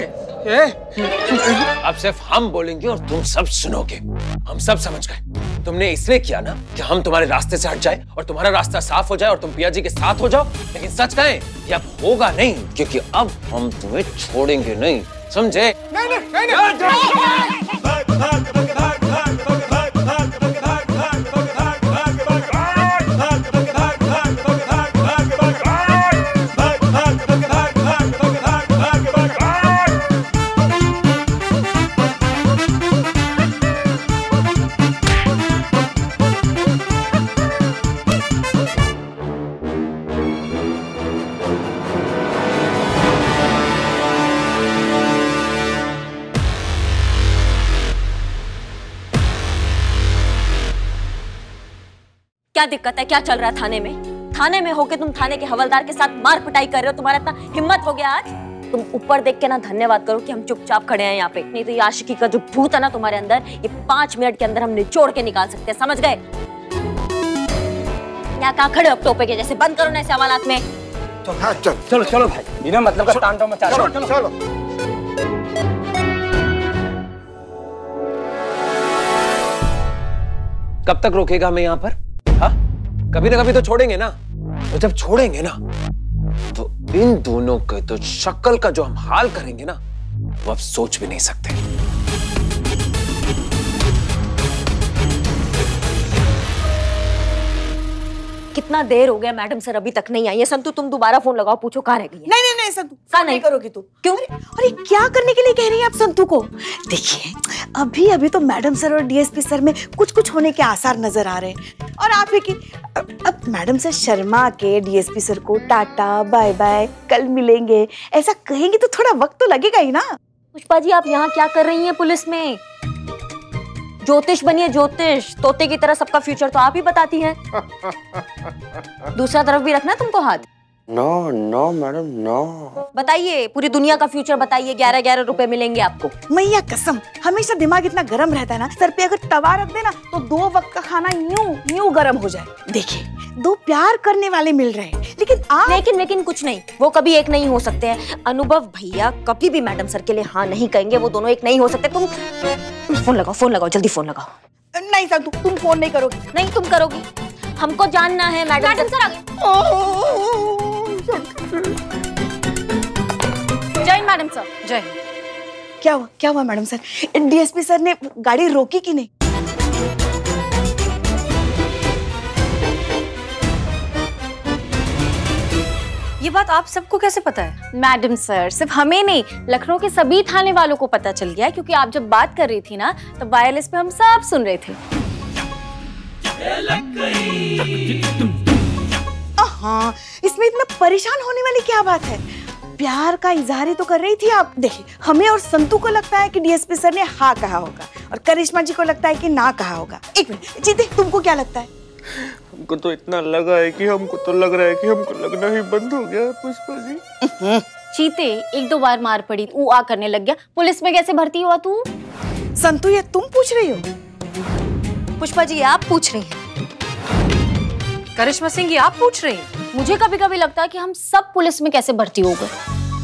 अब सिर्फ हम बोलेंगे और तुम सब सुनोगे। हम सब समझ गए, तुमने इसलिए किया ना कि हम तुम्हारे रास्ते से हट जाए और तुम्हारा रास्ता साफ हो जाए और तुम पिया जी के साथ हो जाओ। लेकिन सच कहें, ये अब होगा नहीं, क्योंकि अब हम तुम्हें छोड़ेंगे नहीं, समझे? क्या दिक्कत है? क्या चल रहा है थाने में? थाने में होके तुम थाने के हवलदार के साथ मार पिटाई कर रहे हो। तुम्हारा इतना हिम्मत हो गया आज? तुम ऊपर देख के ना धन्यवाद करो कि हम चुपचाप खड़े हैं यहाँ पे। नहीं तो ये आशिकी का जो भूत है ना तुम्हारे अंदर, ये 5 मिनट के अंदर हम निचोड़ के निकाल सकते हैं, समझ गए? यहाँ कहाँ खड़े हो टोपे के जैसे? बंद करो ना ऐसे हवालात में। चलो भाई, बिना मतलब का तांडव मचा रहे हो। चलो। कब तक रोकेगा हमें यहाँ पर? हाँ? कभी ना कभी तो छोड़ेंगे ना। तो जब छोड़ेंगे ना, तो इन दोनों के तो शक्ल का जो हम हाल करेंगे ना, वो आप सोच भी नहीं सकते। कितना देर हो गया, मैडम सर अभी तक नहीं आई है। संतु तुम दोबारा फोन लगाओ, पूछो कहाँ रह गई है। नहीं संतु, फोन नहीं करोगी तू। क्यों? अरे क्या करने के लिए कह रही हैं आप संतु को? देखिए अभी तो मैडम सर और डीएसपी सर में कुछ होने के आसार नजर आ रहे हैं। और आप है कि अब मैडम सर शर्मा के डीएसपी सर को टाटा बाय बाय, कल मिलेंगे ऐसा कहेंगे तो थोड़ा वक्त तो लगेगा ही ना। पुष्पा जी, आप यहाँ क्या कर रही हैं पुलिस में? ज्योतिष बनिए, ज्योतिष। तोते की तरह सबका फ्यूचर तो आप ही बताती हैं। दूसरा तरफ भी रखना तुमको हाथ। No no madam no. बताइए, पूरी दुनिया का फ्यूचर बताइए। 11-11 रुपए मिलेंगे आपको। मैया कसम, हमेशा दिमाग इतना गर्म रहता है ना, सर पे अगर तवा रख देना तो 2 वक्त का खाना यूं गर्म हो जाए। देखिए, 2 प्यार करने वाले मिल रहे हैं, लेकिन आप लेकिन कुछ नहीं, वो कभी एक नहीं हो सकते हैं। अनुभव भैया कभी भी मैडम सर के लिए हाँ नहीं कहेंगे, वो दोनों एक नहीं हो सकते। तुम फोन लगाओ, जल्दी फोन लगाओ। नहीं सर, तुम फोन नहीं करोगी। नहीं, तुम करोगी। हमको जानना है मैडम सर आ गए। जय मैडम सर। जय। क्या हुआ मैडम सर? डीएसपी सर ने गाड़ी रोकी कि नहीं? ये बात आप सबको कैसे पता है? मैडम सर, सिर्फ हमें नहीं, लखनऊ के सभी थाने वालों को पता चल गया, क्योंकि आप जब बात कर रही थी ना, तो वायरलेस पे हम सब सुन रहे थे। हाँ, इसमें इतना परेशान होने वाली क्या बात है? प्यार का इजहार ही तो कर रही थी आप। देखिए, हमें और संतू को लगता है कि डीएसपी सर ने हाँ कहा होगा, और करिश्मा जी को लगता है कि ना कहा होगा। एक मिनट जीते, तुमको क्या लगता है? हमको तो इतना लगा है कि हमको लगना ही बंद हो गया पुष्पा जी। चीते 1-2 बार मार पड़ी, ऊ आ करने लग गया। पुलिस में कैसे भर्ती हुआ तू? संतू, ये तुम पूछ रही हो? पुष्पा जी आप पूछ रही हैं। करिश्मा सिंह ये आप पूछ रही हैं? मुझे कभी कभी लगता है कि हम सब पुलिस में कैसे भर्ती हो गए।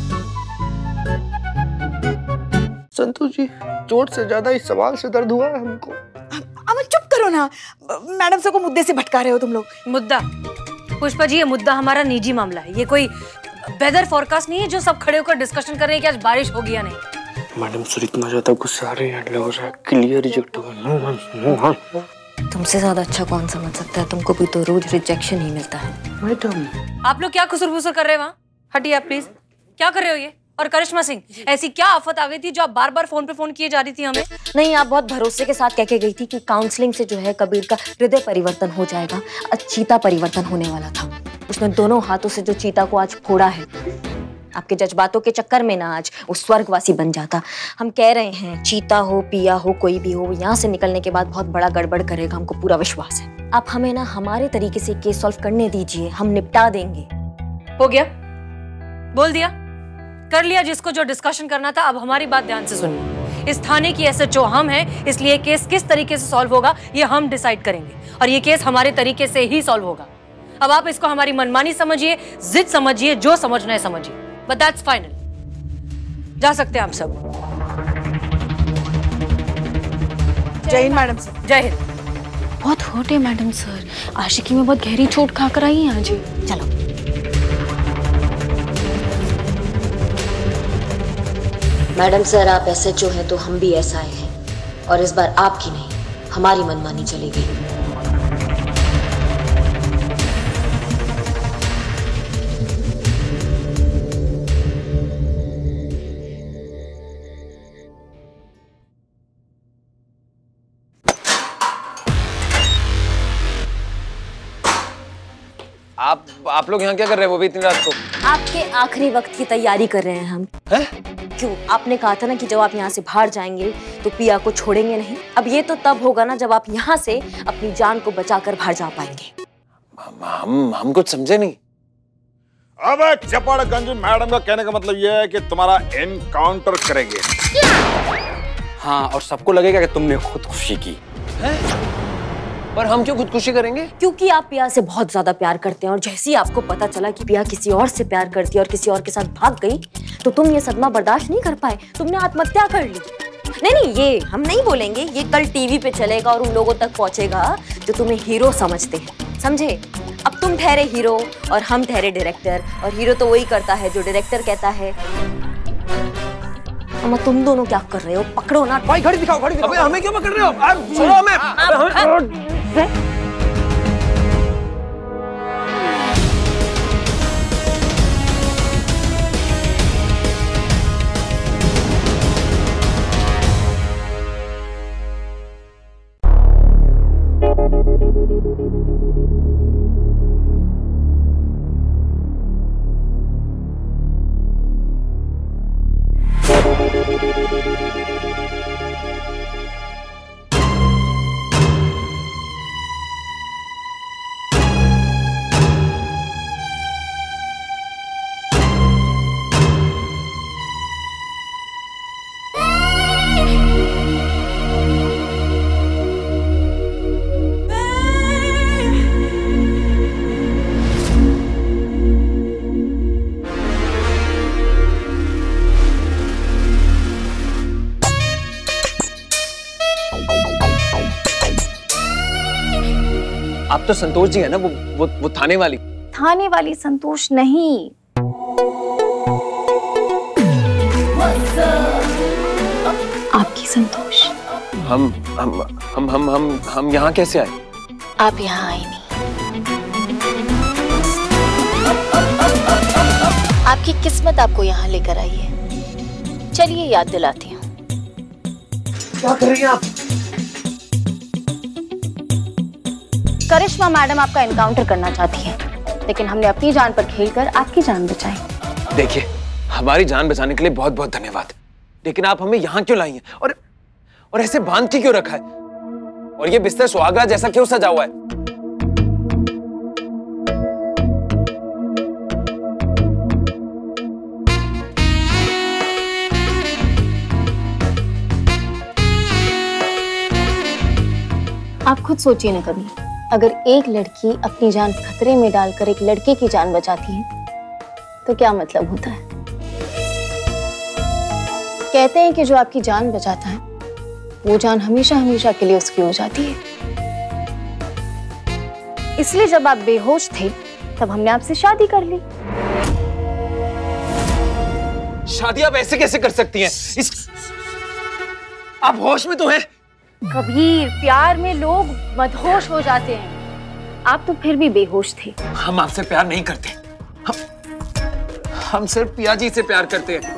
संतोष जी, चोट से ज्यादा इस सवाल से दर्द हुआ है हमको। अमन चुप करो ना, मैडम सर को मुद्दे से भटका रहे हो तुम लोग। मुद्दा? पुष्पा जी, ये मुद्दा हमारा निजी मामला है। ये कोई वेदर फोरकास्ट नहीं है जो सब खड़े होकर डिस्कशन कर रहे हैं कि आज बारिश होगी या नहीं। मैडम सर इतना ज्यादा गुस्सा रहे हैं, लग रहा है क्लियर रिजेक्ट होगा। तुमसे ज्यादा अच्छा कौन समझ सकता है? तुमको भी तो रोज रिजेक्शन ही मिलता है। मैडम, आप लोग क्या खुसर-फुसर कर रहे हैं वहाँ? हटिए आप प्लीज। क्या कर रहे हो ये? और करिश्मा सिंह, ऐसी क्या आफत आ गई थी जो आप बार-बार फोन पे फोन किए जा रही थी हमें? नहीं, आप बहुत भरोसे के साथ कह के गई थी कि काउंसलिंग से जो है कबीर का हृदय परिवर्तन हो जाएगा। चीता परिवर्तन होने वाला था। उसने दोनों हाथों से जो चीता को आज फोड़ा है, आपके जज्बातों के चक्कर में ना आज वो स्वर्गवासी बन जाता। हम कह रहे हैं, चीता हो, पिया हो, कोई भी हो, यहाँ से निकलने के बाद बहुत बड़ा गड़बड़ करेगा, हमको पूरा विश्वास है। आप हमें ना हमारे तरीके से केस सॉल्व करने दीजिए, हम निपटा देंगे। हो गया, बोल दिया, कर लिया जिसको जो डिस्कशन करना था। अब हमारी बात ध्यान से सुनिए। इस थाने की S.H.O हम हैं, इसलिए केस किस तरीके से सॉल्व होगा ये हम डिसाइड करेंगे, और ये केस हमारे तरीके से ही सॉल्व होगा। अब आप इसको हमारी मनमानी समझिए, जिद समझिए, जो समझना है समझिए, बट दैट्स फाइनल। जा सकते हैं आप सब। जय हिंद मैडम सर। जय हिंद। बहुत हर्ट है मैडम सर, आशिकी में बहुत गहरी चोट खाकर आई हैं आज। चलो मैडम सर, आप S.H.O हैं तो हम भी SI हैं, और इस बार आपकी नहीं हमारी मनमानी चलेगी। आप लोग यहाँ क्या कर रहे हैं वो भी इतनी रात को? आपके आखिरी वक्त की तैयारी कर रहे हैं हम। हैं? क्यों? आपने कहा था ना कि जब आप यहाँ से बाहर जाएंगे तो पिया को छोड़ेंगे नहीं। अब ये तो तब होगा ना जब आप यहाँ से अपनी जान को बचाकर बाहर जा पाएंगे। हम कुछ समझे नहीं। अब चपड़गंज मैडम का कहने का मतलब ये है कि तुम्हारा एनकाउंटर करेंगे। हाँ, और सबको लगेगा कि तुमने खुदकुशी की है? पर हम क्यों खुदकुशी करेंगे? क्योंकि आप पिया से बहुत ज्यादा प्यार करते हैं, और जैसे ही आपको पता चला कि पिया किसी और से प्यार करती है और किसी और के साथ भाग गई, तो तुम ये सदमा बर्दाश्त नहीं कर पाए, तुमने आत्महत्या कर ली। नहीं, ये हम नहीं बोलेंगे, ये कल टीवी पे चलेगा और उन लोगों तक पहुंचेगा जो तुम्हें हीरो समझते हैं, समझे? अब तुम ठहरे हीरो और हम ठहरे डायरेक्टर, और हीरो तो वही करता है जो डायरेक्टर कहता है। अम्मा, तुम दोनों क्या कर रहे हो? पकड़ो ना भाई, घड़ी दिखाओ, घड़ी दिखाओ। अबे हमें क्यों पकड़ रहे हो? छोड़ो हमें। आप तो संतोष जी है ना, वो थाने वाली। थाने वाली संतोष नहीं। आपकी संतोष। हम यहाँ कैसे आए? आप यहाँ आए नहीं। आपकी किस्मत आपको यहाँ लेकर आई है। चलिए याद दिलाती हूँ। क्या कर रही हैं आप? करिश्मा मैडम आपका एनकाउंटर करना चाहती है, लेकिन हमने अपनी जान पर खेलकर आपकी जान बचाई। देखिए, हमारी जान बचाने के लिए बहुत बहुत धन्यवाद, लेकिन आप हमें यहाँ क्यों लाई हैं और ऐसे बांध के क्यों रखा है? और ये बिस्तर सुहागरात जैसा क्यों सजा हुआ है? आप खुद सोचिए ना कभी, अगर एक लड़की अपनी जान खतरे में डालकर एक लड़के की जान बचाती है तो क्या मतलब होता है। कहते हैं कि जो आपकी जान बचाता है वो जान हमेशा हमेशा के लिए उसकी हो जाती है। इसलिए जब आप बेहोश थे तब हमने आपसे शादी कर ली। शादी आप ऐसे कैसे कर सकती हैं? आप होश में तो हैं? कबीर, प्यार में लोग मदहोश हो जाते हैं, आप तो फिर भी बेहोश थे। हम आपसे प्यार नहीं करते, हम सिर्फ पिया जी से प्यार करते हैं।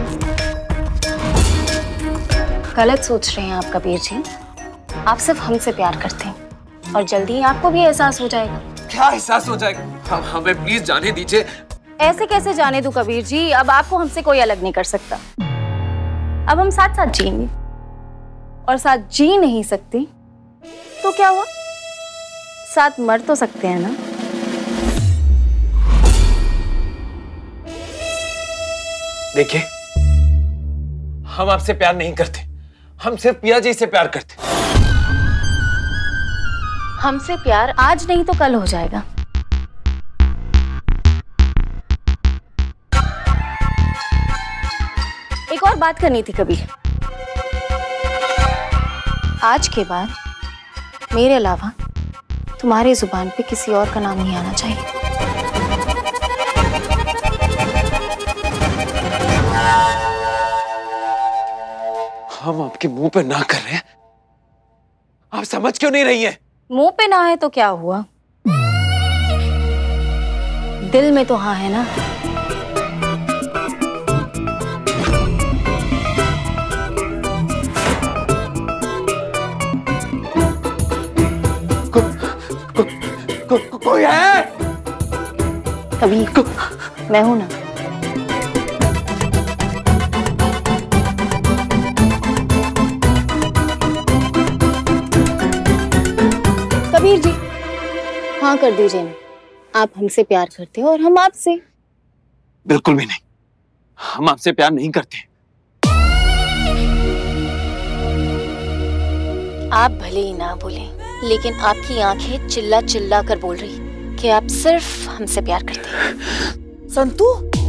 गलत सोच रहे हैं आप कबीर जी, आप सिर्फ हमसे प्यार करते हैं और जल्दी ही आपको भी एहसास हो जाएगा। क्या एहसास हो जाएगा? हमें प्लीज जाने दीजिए। ऐसे कैसे जाने दूं कबीर जी, अब आपको हमसे कोई अलग नहीं कर सकता। अब हम साथ साथ जिएंगे, और साथ जी नहीं सकते तो क्या हुआ, साथ मर तो सकते हैं ना। देखिए, हम आपसे प्यार नहीं करते, हम सिर्फ पिया जी से प्यार करते। हमसे प्यार आज नहीं तो कल हो जाएगा। एक और बात करनी थी कभी। आज के बाद मेरे अलावा तुम्हारी जुबान पे किसी और का नाम नहीं आना चाहिए। हम आपके मुंह पे ना कर रहे हैं, आप समझ क्यों नहीं रही हैं? मुंह पे ना है तो क्या हुआ, दिल में तो हाँ है ना। कोई है? कभी मैं हूं ना। कबीर जी, हाँ कर दीजिए ना, आप हमसे प्यार करते हो और हम आपसे। बिल्कुल भी नहीं, हम आपसे प्यार नहीं करते। आप भले ही ना बोले, लेकिन आपकी आंखें चिल्ला चिल्ला कर बोल रही कि आप सिर्फ हमसे प्यार करते हैं। संतू,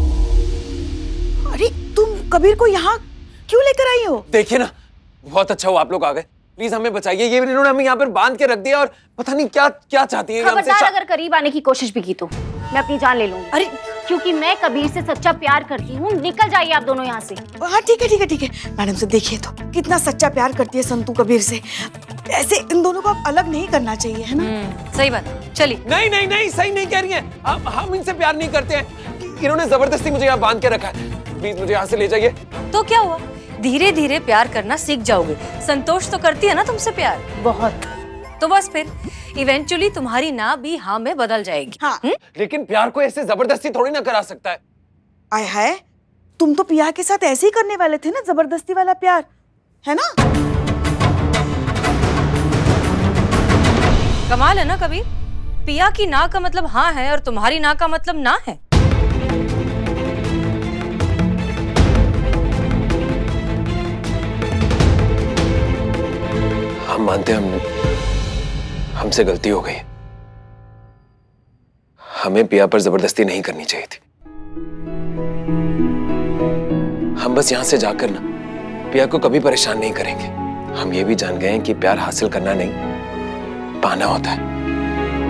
अरे तुम कबीर को यहाँ क्यों लेकर आई हो? देखिए ना, बहुत अच्छा हुआ आप लोग आ गए। प्लीज हमें बचाइए, ये इन्होंने हमें यहाँ पर बांध के रख दिया और पता नहीं क्या क्या चाहती है। खबरदार अगर करीब आने की कोशिश भी की तो मैं अपनी जान ले लूंगी। अरे क्योंकि मैं कबीर से सच्चा प्यार करती हूँ। निकल जाइए आप दोनों यहाँ से। हाँ ठीक है ठीक है ठीक है। मैडम से देखिए तो कितना सच्चा प्यार करती है संतू कबीर से। ऐसे इन दोनों को अब अलग नहीं करना चाहिए, है ना? सही बात। चलिए। नहीं नहीं नहीं, सही नहीं कह रही हैं। हम इनसे प्यार नहीं करते हैं, इन्होंने जबरदस्ती मुझे यहाँ बांध के रखा है। प्लीज मुझे यहाँ से ले जाइए। तो क्या हुआ, धीरे धीरे प्यार करना सीख जाओगे। संतोष तो करती है ना तुमसे प्यार बहुत, तो बस फिर इवेंचुअली तुम्हारी ना भी हाँ में बदल जाएगी। हाँ। लेकिन प्यार को ऐसे जबरदस्ती थोड़ी ना करा सकता है। आय हाय, तुम तो पिया के साथ ऐसे ही करने वाले थे ना, जबरदस्ती वाला प्यार, है ना? कमाल है ना कबीर, पिया की ना का मतलब हाँ है और तुम्हारी ना का मतलब ना है। हम मानते हैं हमसे गलती हो गई। हमें पिया पर जबरदस्ती नहीं करनी चाहिए थी। हम बस यहां से जाकर ना पिया को कभी परेशान नहीं करेंगे। हम ये भी जान गए हैं कि प्यार हासिल करना नहीं, पाना होता है।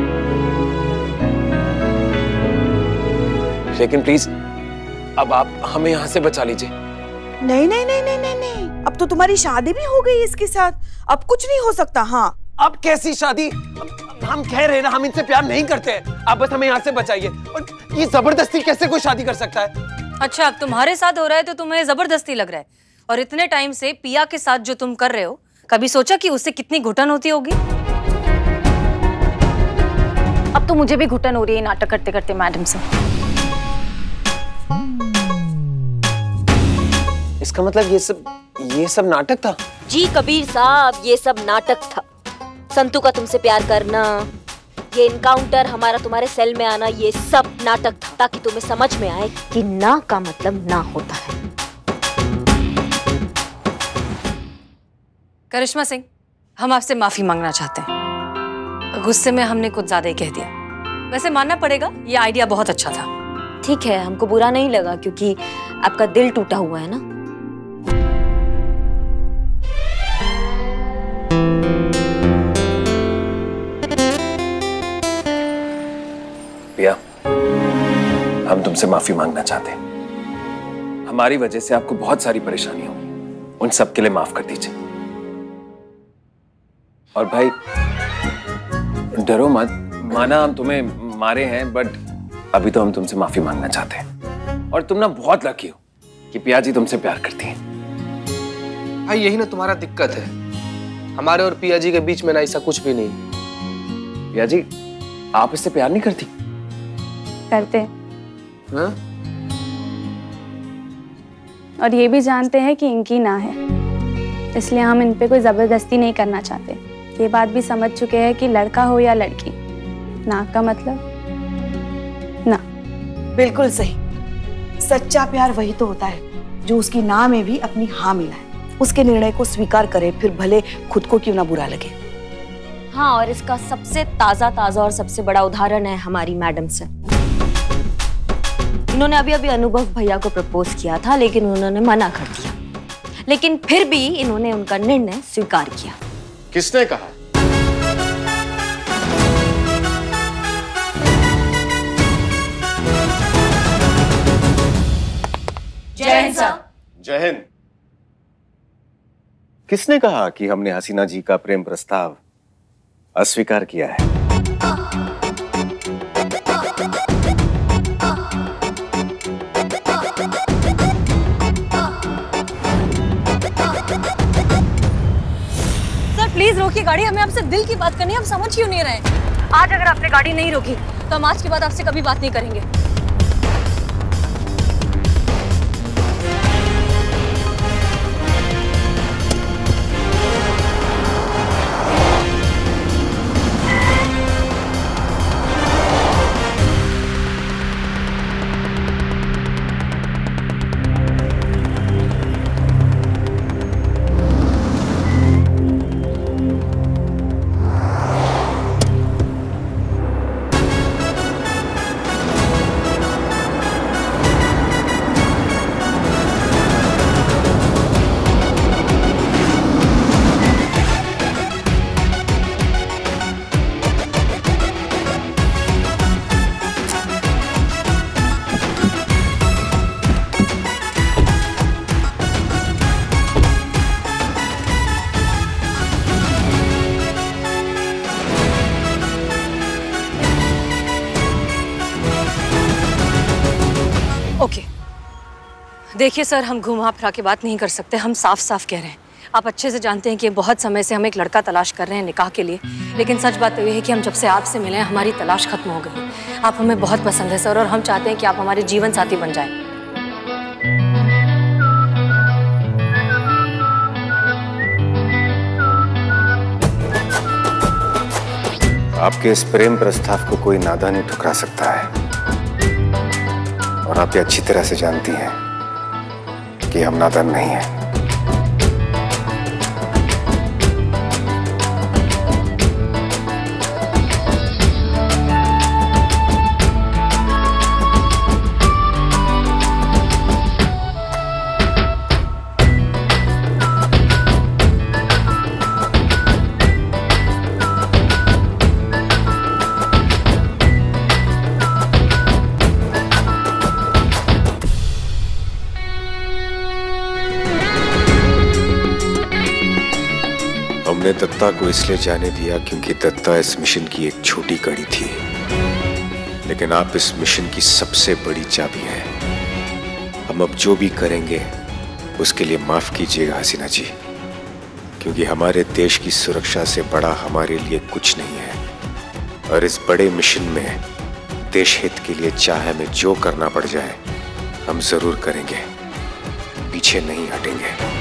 लेकिन प्लीज अब आप हमें यहाँ से बचा लीजिए। नहीं नहीं नहीं नहीं नहीं नहीं, अब तो तुम्हारी शादी भी हो गई इसके साथ, अब कुछ नहीं हो सकता। हाँ अब कैसी शादी? हम कह रहे हैं ना हम इनसे प्यार नहीं करते हैं, आप बस हमें यहाँ से बचाइए। और ये जबरदस्ती कैसे कोई शादी कर सकता है? अच्छा अब तुम्हारे साथ हो रहा है तो तुम्हें जबरदस्ती लग रहा है, और इतने टाइम से पिया के साथ जो तुम कर रहे हो, कभी सोचा कि उससे कितनी घुटन होती होगी? अब तो मुझे भी घुटन हो रही है नाटक करते करते मैडम से। इसका मतलब ये सब नाटक था? जी कबीर साहब, ये सब नाटक था। संतू का तुमसे प्यार करना, ये इनकाउंटर, हमारा तुम्हारे सेल में आना, ये सब नाटक था, ताकि तुम्हें समझ में आए कि ना का मतलब ना होता है। करिश्मा सिंह, हम आपसे माफी मांगना चाहते हैं, गुस्से में हमने कुछ ज्यादा ही कह दिया। वैसे मानना पड़ेगा ये आइडिया बहुत अच्छा था। ठीक है, हमको बुरा नहीं लगा क्योंकि आपका दिल टूटा हुआ है ना। पिया, हम तुमसे माफी मांगना चाहते हैं। हमारी वजह से आपको बहुत सारी परेशानी हुई, उन सब के लिए माफ कर दीजिए। और भाई डरो मत, माना हम तुम्हें मारे हैं, बट अभी तो हम तुमसे माफी मांगना चाहते हैं। और तुम ना बहुत लकी हो कि पिया जी तुमसे प्यार करती हैं। भाई यही ना तुम्हारा दिक्कत है, हमारे और पिया जी के बीच में ना ऐसा कुछ भी नहीं। पिया जी आप इससे प्यार नहीं करती? करते हाँ? और ये भी जानते हैं कि इनकी ना है, इसलिए हम इन पे कोई जबरदस्ती नहीं करना चाहते। ये बात भी समझ चुके हैं कि लड़का हो या लड़की, ना का मतलब ना। बिल्कुल सही, सच्चा प्यार वही तो होता है जो उसकी ना में भी अपनी हाँ मिलाए, उसके निर्णय को स्वीकार करे, फिर भले खुद को क्यों ना बुरा लगे। हाँ, और इसका सबसे ताजा और सबसे बड़ा उदाहरण है हमारी मैडम से। इन्होंने अभी अनुभव भैया को प्रपोज किया था, लेकिन उन्होंने मना कर दिया, लेकिन फिर भी इन्होंने उनका निर्णय स्वीकार किया। किसने कहा? जय हिंद सर। जय हिंद। किसने कहा कि हमने हसीना जी का प्रेम प्रस्ताव अस्वीकार किया है? प्लीज रोकिए गाड़ी, हमें आपसे दिल की बात करनी है, हम समझ क्यों नहीं रहे? आज अगर आपने गाड़ी नहीं रोकी तो हम आज के बाद आपसे कभी बात नहीं करेंगे। देखिए सर, हम घुमा फिरा के बात नहीं कर सकते, हम साफ साफ कह रहे हैं। आप अच्छे से जानते हैं कि बहुत समय से हम एक लड़का तलाश कर रहे हैं निकाह के लिए, लेकिन सच बात तो ये है कि हम जब से आपसे मिले हैं हमारी तलाश खत्म हो गई। आप हमें बहुत पसंद है सर, और हम चाहते हैं कि आप हमारे जीवन साथी बन जाएं। आपके इस प्रेम प्रस्ताव को कोई नादान नहीं ठुकरा सकता है, और आप ये अच्छी तरह से जानती हैं कि हम नादान नहीं हैं। हमने दत्ता को इसलिए जाने दिया क्योंकि दत्ता इस मिशन की एक छोटी कड़ी थी, लेकिन आप इस मिशन की सबसे बड़ी चाबी हैं। हम अब जो भी करेंगे उसके लिए माफ कीजिएगा हसीना जी, क्योंकि हमारे देश की सुरक्षा से बड़ा हमारे लिए कुछ नहीं है, और इस बड़े मिशन में देश हित के लिए चाहे हमें जो करना पड़ जाए हम जरूर करेंगे, पीछे नहीं हटेंगे।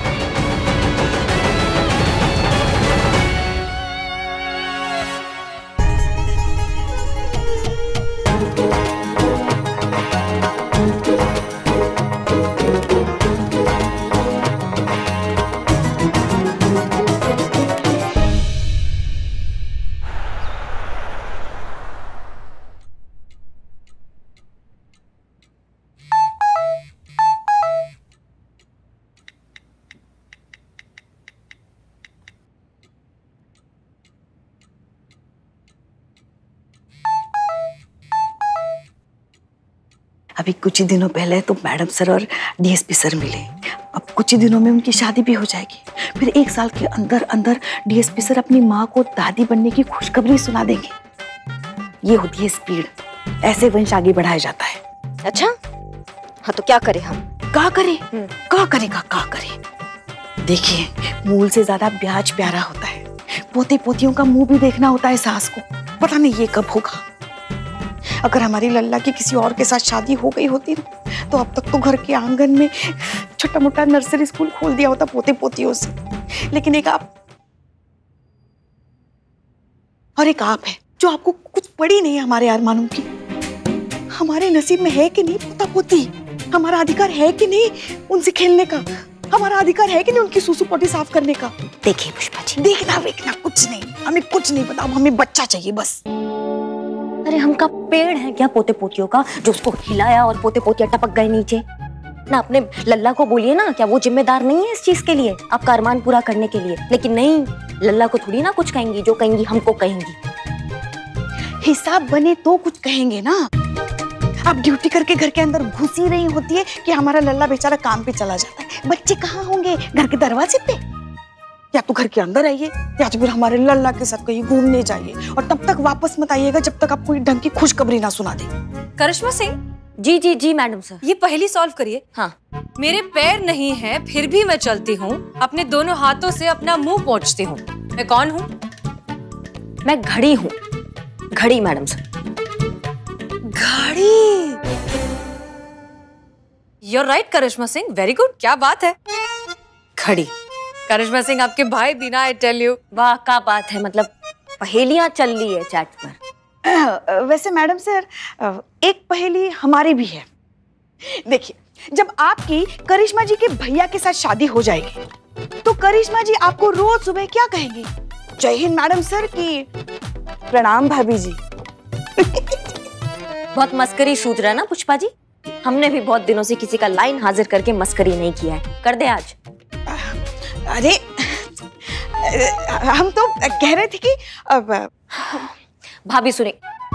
अभी कुछ ही दिनों पहले तो मैडम सर और डीएसपी सर मिले, अब कुछ ही दिनों में उनकी शादी भी हो जाएगी। फिर 1 साल के अंदर अंदर डीएसपी सर अपनी माँ को दादी बनने की खुशखबरी सुना देंगे। ये होती है स्पीड, ऐसे वंश आगे बढ़ाया जाता है। अच्छा, हाँ तो क्या करें हम? क्या करें? देखिए, मूल से ज्यादा ब्याज प्यारा होता है। पोते पोतियों का मुंह भी देखना होता है सास को। पता नहीं ये कब होगा। अगर हमारी लल्ला की किसी और के साथ शादी हो गई होती ना, तो अब तक तो घर के आंगन में छोटा मोटा नर्सरी स्कूल खोल दिया होता पोते पोतियों से। लेकिन एक आप है जो आपको कुछ पड़ी नहीं है हमारे अरमानों की। हमारे नसीब में है कि नहीं पोता पोती? हमारा अधिकार है कि नहीं उनसे खेलने का? हमारा अधिकार है कि नहीं उनकी सूसू पोटी साफ करने का? देखिए पुष्पा जी, देखना वेखना कुछ नहीं, हमें कुछ नहीं पता, हमें बच्चा चाहिए बस। अरे हम का पेड़ है क्या पोते पोतियों का, जो उसको हिलाया और पोते पोतियां टपक गए नीचे? ना अपने लल्ला को बोलिए ना, क्या वो जिम्मेदार नहीं है इस चीज के लिए, आपका अरमान पूरा करने के लिए? लेकिन नहीं, लल्ला को थोड़ी ना कुछ कहेंगी, जो कहेंगी हमको कहेंगी। हिसाब बने तो कुछ कहेंगे ना। आप ड्यूटी करके घर के अंदर घुस ही रही होती है कि हमारा लल्ला बेचारा काम पे चला जाता है। बच्चे कहाँ होंगे? घर के दरवाजे पे। या तो घर के अंदर आइए, या तो फिर हमारे लल्ला के साथ कहीं घूमने जाइए, और तब तक वापस मत आइएगा जब तक आप कोई ढंग की खुशखबरी ना सुना दे। करिश्मा सिंह। जी जी जी मैडम सर। ये पहली सॉल्व करिए। हाँ। मेरे पैर नहीं है फिर भी मैं चलती हूँ, अपने दोनों हाथों से अपना मुंह पोंछती हूँ। मैं कौन हूँ? मैं घड़ी हूँ। घड़ी मैडम सर। घड़ी। You're right Karishma Singh, very good, क्या बात है। घड़ी। करिश्मा सिंह आपके भाई बिना, आई टेल यू। वाह क्या बात है, मतलब पहेलियां चल रही है चैट पर। वैसे मैडम सर, एक पहेली हमारी भी है। देखिए, जब आपकी करिश्मा जी के भैया के साथ शादी हो जाएगी, तो करिश्मा जी आपको रोज सुबह क्या कहेंगी? जय हिंद मैडम सर की प्रणाम भाभी जी। बहुत मस्करी सूझ रहा है ना पुष्पा जी? हमने भी बहुत दिनों से किसी का लाइन हाजिर करके मस्करी नहीं किया है, कर दे आज। अरे हम तो कह रहे थे कि अब भाभी सुने।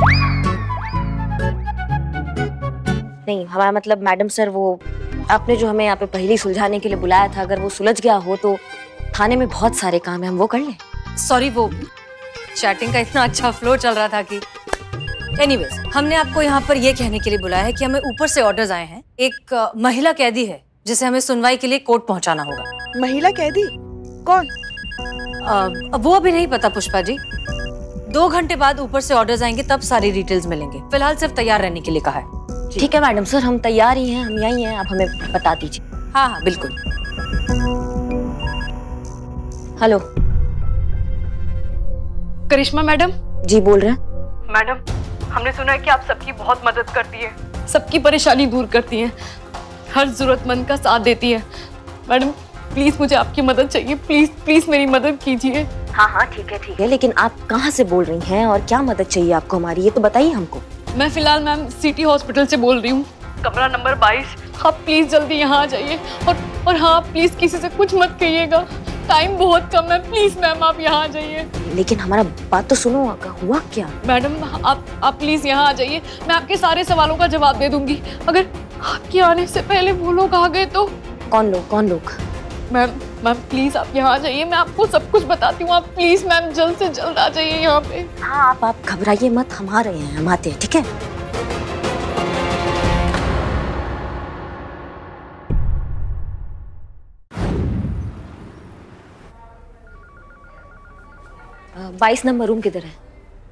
नहीं, हमारा मतलब मैडम सर, वो आपने जो हमें यहाँ पे पहेली सुलझाने के लिए बुलाया था, अगर वो सुलझ गया हो तो थाने में बहुत सारे काम है, हम वो कर लें। सॉरी, वो चैटिंग का इतना अच्छा फ्लो चल रहा था कि एनीवेज, हमने आपको यहाँ पर ये कहने के लिए बुलाया है कि हमें ऊपर से ऑर्डर्स आए हैं। एक महिला कैदी है जिसे हमें सुनवाई के लिए कोर्ट पहुँचाना होगा। महिला कैदी कौन? वो अभी नहीं पता पुष्पा जी, 2 घंटे बाद ऊपर से ऑर्डर्स आएंगे, तब सारी डिटेल्स मिलेंगे। फिलहाल सिर्फ तैयार रहने के लिए कहा है। ठीक है मैडम सर, हम तैयार ही हैं, हम यहीं हैं, आप हमें बता दीजिए। हाँ हाँ बिल्कुल। हेलो करिश्मा मैडम। जी बोल रहे हैं। मैडम, हमने सुना है कि आप सबकी बहुत मदद करती हैं, सबकी परेशानी दूर करती हैं, हर जरूरतमंद का साथ देती हैं। मैडम प्लीज मुझे आपकी मदद चाहिए, प्लीज प्लीज मेरी मदद कीजिए। हाँ हाँ ठीक है, लेकिन आप कहाँ से बोल रही हैं और क्या मदद चाहिए आपको हमारी, ये तो बताइए हमको। मैं फिलहाल मैम सिटी हॉस्पिटल से बोल रही हूँ, कमरा नंबर 22। आप प्लीज जल्दी यहाँ आ जाइए, और हाँ प्लीज किसी से कुछ मत कहिएगा, टाइम बहुत कम है, प्लीज मैम आप यहाँ आ जाइए। लेकिन हमारा बात तो सुनो, हुआ क्या? मैडम आप प्लीज यहाँ आ जाइए, मैं आपके सारे सवालों का जवाब दे दूंगी। अगर आपके आने से पहले वो लोग आ गए तो? कौन लोग? मैम प्लीज आप यहाँ आ जाइए, मैं आपको सब कुछ बताती हूँ। आप प्लीज मैम जल्द से जल्द आ जाइए यहाँ पे। हाँ आप घबराइए मत, हम आ रहे हैं, हम आते हैं, ठीक है? अ, 22 नंबर रूम किधर है?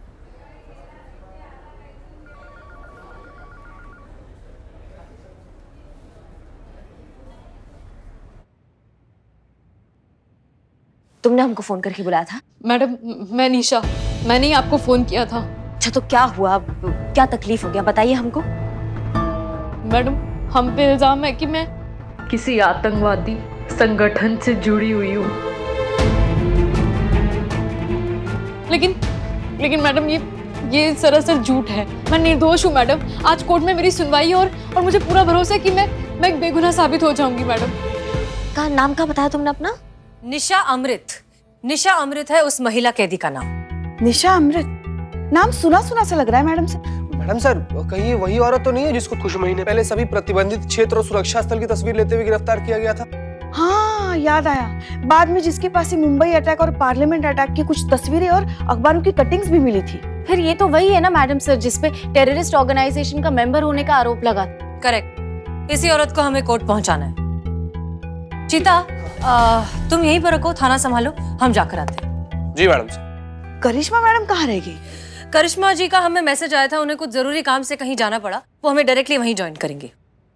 तुमने हमको फोन करके बुलाया था? मैडम मैं निशा, मैंने ही आपको फोन किया था। अच्छा तो क्या हुआ, क्या तकलीफ हो गया, बताइए हमको। मैडम हम पे इल्जाम है कि मैं किसी आतंकवादी संगठन से जुड़ी हुई हूँ। लेकिन मैडम ये सरासर झूठ है। मैं निर्दोष हूँ मैडम। आज कोर्ट में मेरी सुनवाई है और मुझे पूरा भरोसा है कि मैं एक बेगुनाह साबित हो जाऊंगी। मैडम का नाम क्या बताया तुमने अपना? निशा अमृत। निशा अमृत है उस महिला कैदी का नाम। निशा अमृत, नाम सुना सुना सा लग रहा है मैडम सर। मैडम सर, कहीं वही औरत तो नहीं है जिसको कुछ महीने पहले सभी प्रतिबंधित क्षेत्र और सुरक्षा स्थल की तस्वीर लेते हुए गिरफ्तार किया गया था? हाँ याद आया, बाद में जिसके पास मुंबई अटैक और पार्लियामेंट अटैक की कुछ तस्वीरें और अखबारों की कटिंग्स भी मिली थी। फिर ये तो वही है ना मैडम सर जिसपे टेररिस्ट ऑर्गेनाइजेशन का मेंबर होने का आरोप लगा। करेक्ट, इसी औरत को हमें कोर्ट पहुंचाना है। चीता तुम यहीं पर रखो, थाना संभालो, हम जाकर आते हैं। जी मैडम सर। करिश्मा मैडम कहाँ रह गई? करिश्मा जी का हमें मैसेज आया था, उन्हें कुछ जरूरी काम से कहीं जाना पड़ा, वो हमें डायरेक्टली वहीं ज्वाइन करेंगे।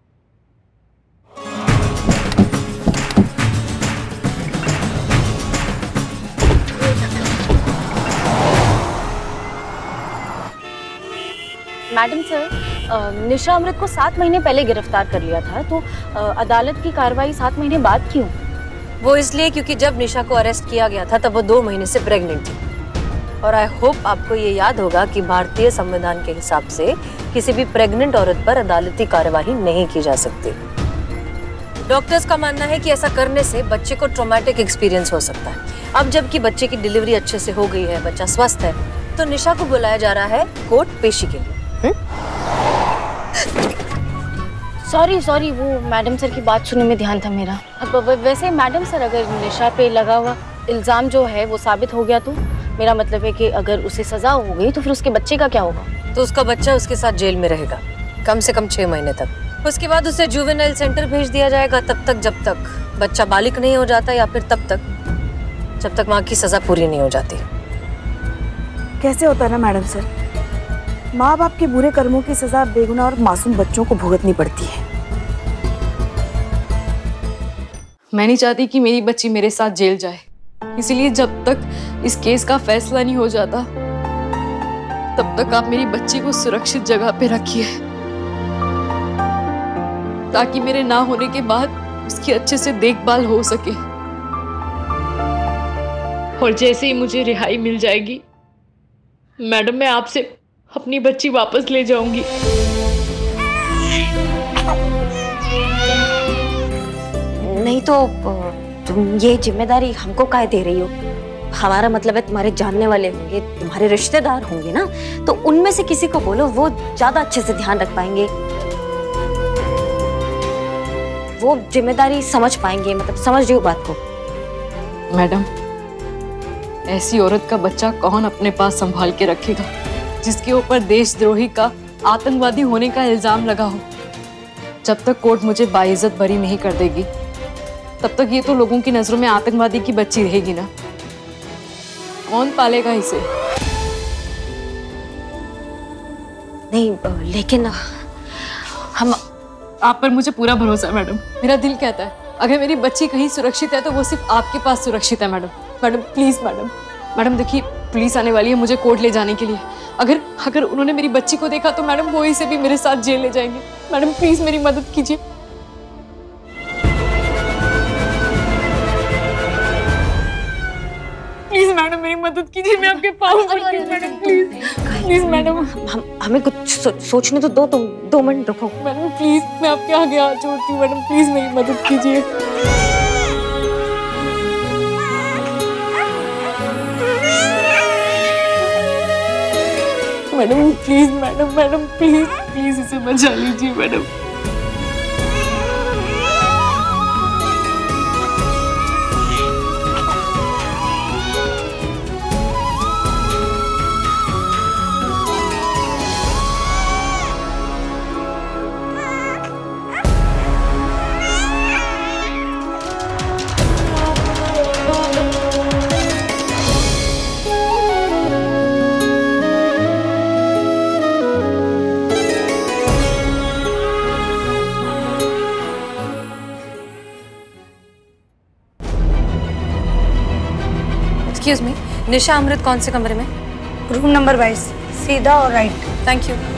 मैडम सर, निशा अमृत को 7 महीने पहले गिरफ्तार कर लिया था, तो अदालत की कार्रवाई 7 महीने बाद क्यों? वो इसलिए क्योंकि जब निशा को अरेस्ट किया गया था तब वो 2 महीने से प्रेग्नेंट थी। और आई होप आपको ये याद होगा कि भारतीय संविधान के हिसाब से किसी भी प्रेग्नेंट औरत पर अदालती कार्यवाही नहीं की जा सकती। डॉक्टर्स का मानना है कि ऐसा करने से बच्चे को ट्रॉमेटिक एक्सपीरियंस हो सकता है। अब जबकि बच्चे की डिलीवरी अच्छे से हो गई है, बच्चा स्वस्थ है, तो निशा को बुलाया जा रहा है कोर्ट पेशी के लिए। सॉरी, वो मैडम सर की बात सुनने में ध्यान था मेरा। अब वैसे मैडम सर, अगर निशा पे लगा हुआ इल्जाम जो है वो साबित हो गया तो मेरा मतलब है कि अगर उसे सजा हो गई तो फिर उसके बच्चे का क्या होगा? तो उसका बच्चा उसके साथ जेल में रहेगा कम से कम 6 महीने तक। उसके बाद उसे जुवेनाइल सेंटर भेज दिया जाएगा तब तक जब तक बच्चा बालिग नहीं हो जाता, या फिर तब तक जब तक माँ की सजा पूरी नहीं हो जाती। कैसे होता है ना मैडम सर, माँ बाप के बुरे कर्मों की सजा बेगुनाह और मासूम बच्चों को भुगतनी पड़ती है। मैं नहीं चाहती कि मेरी बच्ची मेरे साथ जेल जाए, इसीलिए जब तक इस केस का फैसला नहीं हो जाता तब तक आप मेरी बच्ची को सुरक्षित जगह पे रखिए, ताकि मेरे ना होने के बाद उसकी अच्छे से देखभाल हो सके। और जैसे ही मुझे रिहाई मिल जाएगी मैडम, मैं आपसे अपनी बच्ची वापस ले जाऊंगी। नहीं तो तुम ये जिम्मेदारी हमको काहे दे रही हो? हमारा मतलब है तुम्हारे जानने वाले होंगे, तुम्हारे रिश्तेदार होंगे ना, तो उनमें से किसी को बोलो, वो ज्यादा अच्छे से ध्यान रख पाएंगे, वो जिम्मेदारी समझ पाएंगे। मतलब समझ रही हो बात को? मैडम, ऐसी औरत का बच्चा कौन अपने पास संभाल के रखेगा जिसके ऊपर देशद्रोही का, आतंकवादी होने का इल्जाम लगा हो? जब तक कोर्ट मुझे बाइज्जत बरी नहीं कर देगी तब तक ये तो लोगों की नजरों में आतंकवादी की बच्ची रहेगी ना। कौन पालेगा इसे? नहीं लेकिन हम, आप पर मुझे पूरा भरोसा है मैडम। मेरा दिल कहता है अगर मेरी बच्ची कहीं सुरक्षित है तो वो सिर्फ आपके पास सुरक्षित है मैडम। मैडम प्लीज, मैडम देखिए, पुलिस आने वाली है मुझे कोर्ट ले जाने के लिए। अगर उन्होंने मेरी बच्ची को देखा तो मैडम वो इसे भी मेरे साथ जेल ले जाएंगे। मैडम प्लीज मेरी मदद कीजिए। प्लीज मैडम मेरी मदद कीजिए, मैं आपके पाँव पड़ती हूँ मैडम, प्लीज मैडम। हमें कुछ सोचने तो दो, तुम 2 मिनट रुको मैडम प्लीज, मैं आपके आगे हाथ जोड़ती हूँ मैडम, प्लीज मेरी मदद कीजिए। मैडम प्लीज, मैडम प्लीज इसे बचा लीजिए मैडम। एक्सक्यूज मी, निशा अमृत कौन से कमरे में? रूम नंबर 22, सीधा और राइट। Thank you.